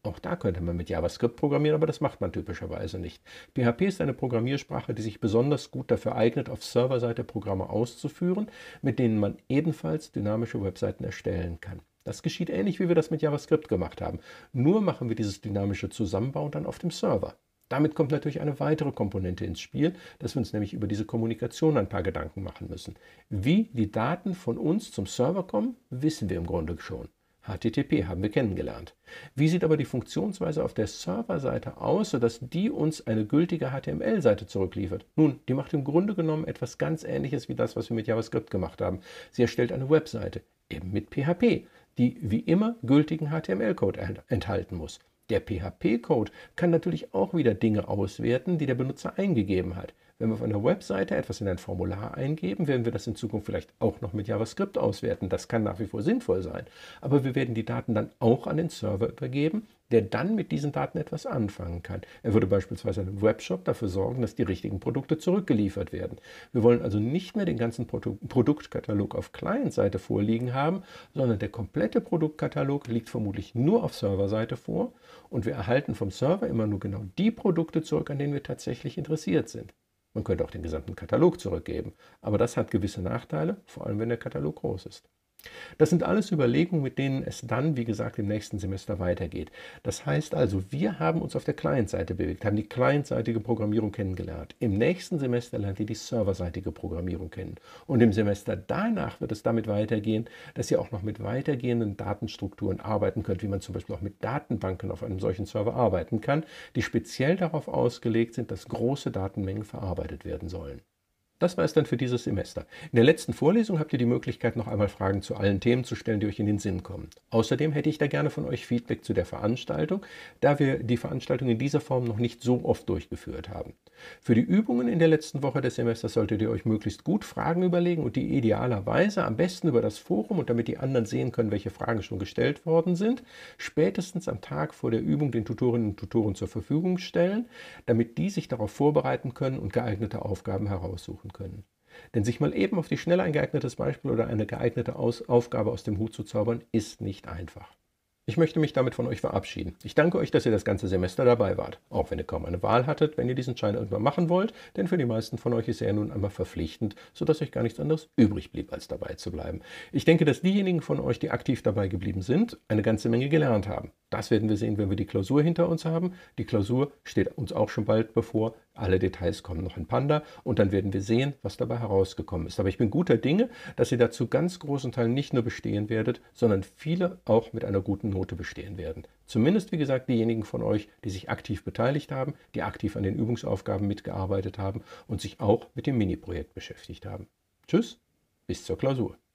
Auch da könnte man mit JavaScript programmieren, aber das macht man typischerweise nicht. P H P ist eine Programmiersprache, die sich besonders gut dafür eignet, auf Serverseite Programme auszuführen, mit denen man ebenfalls dynamische Webseiten erstellen kann. Das geschieht ähnlich, wie wir das mit JavaScript gemacht haben. Nur machen wir dieses dynamische Zusammenbauen dann auf dem Server. Damit kommt natürlich eine weitere Komponente ins Spiel, dass wir uns nämlich über diese Kommunikation ein paar Gedanken machen müssen. Wie die Daten von uns zum Server kommen, wissen wir im Grunde schon. H T T P haben wir kennengelernt. Wie sieht aber die Funktionsweise auf der Serverseite aus, sodass die uns eine gültige H T M L-Seite zurückliefert? Nun, die macht im Grunde genommen etwas ganz Ähnliches wie das, was wir mit JavaScript gemacht haben. Sie erstellt eine Webseite, eben mit P H P, die wie immer gültigen H T M L-Code enthalten muss. Der P H P-Code kann natürlich auch wieder Dinge auswerten, die der Benutzer eingegeben hat. Wenn wir auf einer Webseite etwas in ein Formular eingeben, werden wir das in Zukunft vielleicht auch noch mit JavaScript auswerten. Das kann nach wie vor sinnvoll sein. Aber wir werden die Daten dann auch an den Server übergeben, der dann mit diesen Daten etwas anfangen kann. Er würde beispielsweise einem Webshop dafür sorgen, dass die richtigen Produkte zurückgeliefert werden. Wir wollen also nicht mehr den ganzen Produ- Produktkatalog auf Client-Seite vorliegen haben, sondern der komplette Produktkatalog liegt vermutlich nur auf Serverseite vor und wir erhalten vom Server immer nur genau die Produkte zurück, an denen wir tatsächlich interessiert sind. Man könnte auch den gesamten Katalog zurückgeben, aber das hat gewisse Nachteile, vor allem wenn der Katalog groß ist. Das sind alles Überlegungen, mit denen es dann, wie gesagt, im nächsten Semester weitergeht. Das heißt also, wir haben uns auf der Client-Seite bewegt, haben die clientseitige Programmierung kennengelernt. Im nächsten Semester lernt ihr die serverseitige Programmierung kennen. Und im Semester danach wird es damit weitergehen, dass ihr auch noch mit weitergehenden Datenstrukturen arbeiten könnt, wie man zum Beispiel auch mit Datenbanken auf einem solchen Server arbeiten kann, die speziell darauf ausgelegt sind, dass große Datenmengen verarbeitet werden sollen. Das war es dann für dieses Semester. In der letzten Vorlesung habt ihr die Möglichkeit, noch einmal Fragen zu allen Themen zu stellen, die euch in den Sinn kommen. Außerdem hätte ich da gerne von euch Feedback zu der Veranstaltung, da wir die Veranstaltung in dieser Form noch nicht so oft durchgeführt haben. Für die Übungen in der letzten Woche des Semesters solltet ihr euch möglichst gut Fragen überlegen und die idealerweise am besten über das Forum und damit die anderen sehen können, welche Fragen schon gestellt worden sind, spätestens am Tag vor der Übung den Tutorinnen und Tutoren zur Verfügung stellen, damit die sich darauf vorbereiten können und geeignete Aufgaben heraussuchen können. Denn sich mal eben auf die Schnelle ein geeignetes Beispiel oder eine geeignete Aus- Aufgabe aus dem Hut zu zaubern, ist nicht einfach. Ich möchte mich damit von euch verabschieden. Ich danke euch, dass ihr das ganze Semester dabei wart, auch wenn ihr kaum eine Wahl hattet, wenn ihr diesen Schein irgendwann machen wollt, denn für die meisten von euch ist er ja nun einmal verpflichtend, sodass euch gar nichts anderes übrig blieb, als dabei zu bleiben. Ich denke, dass diejenigen von euch, die aktiv dabei geblieben sind, eine ganze Menge gelernt haben. Das werden wir sehen, wenn wir die Klausur hinter uns haben. Die Klausur steht uns auch schon bald bevor. Alle Details kommen noch in Panda und dann werden wir sehen, was dabei herausgekommen ist. Aber ich bin guter Dinge, dass ihr dazu ganz großen Teilen nicht nur bestehen werdet, sondern viele auch mit einer guten Note bestehen werden. Zumindest, wie gesagt, diejenigen von euch, die sich aktiv beteiligt haben, die aktiv an den Übungsaufgaben mitgearbeitet haben und sich auch mit dem Mini-Projekt beschäftigt haben. Tschüss, bis zur Klausur.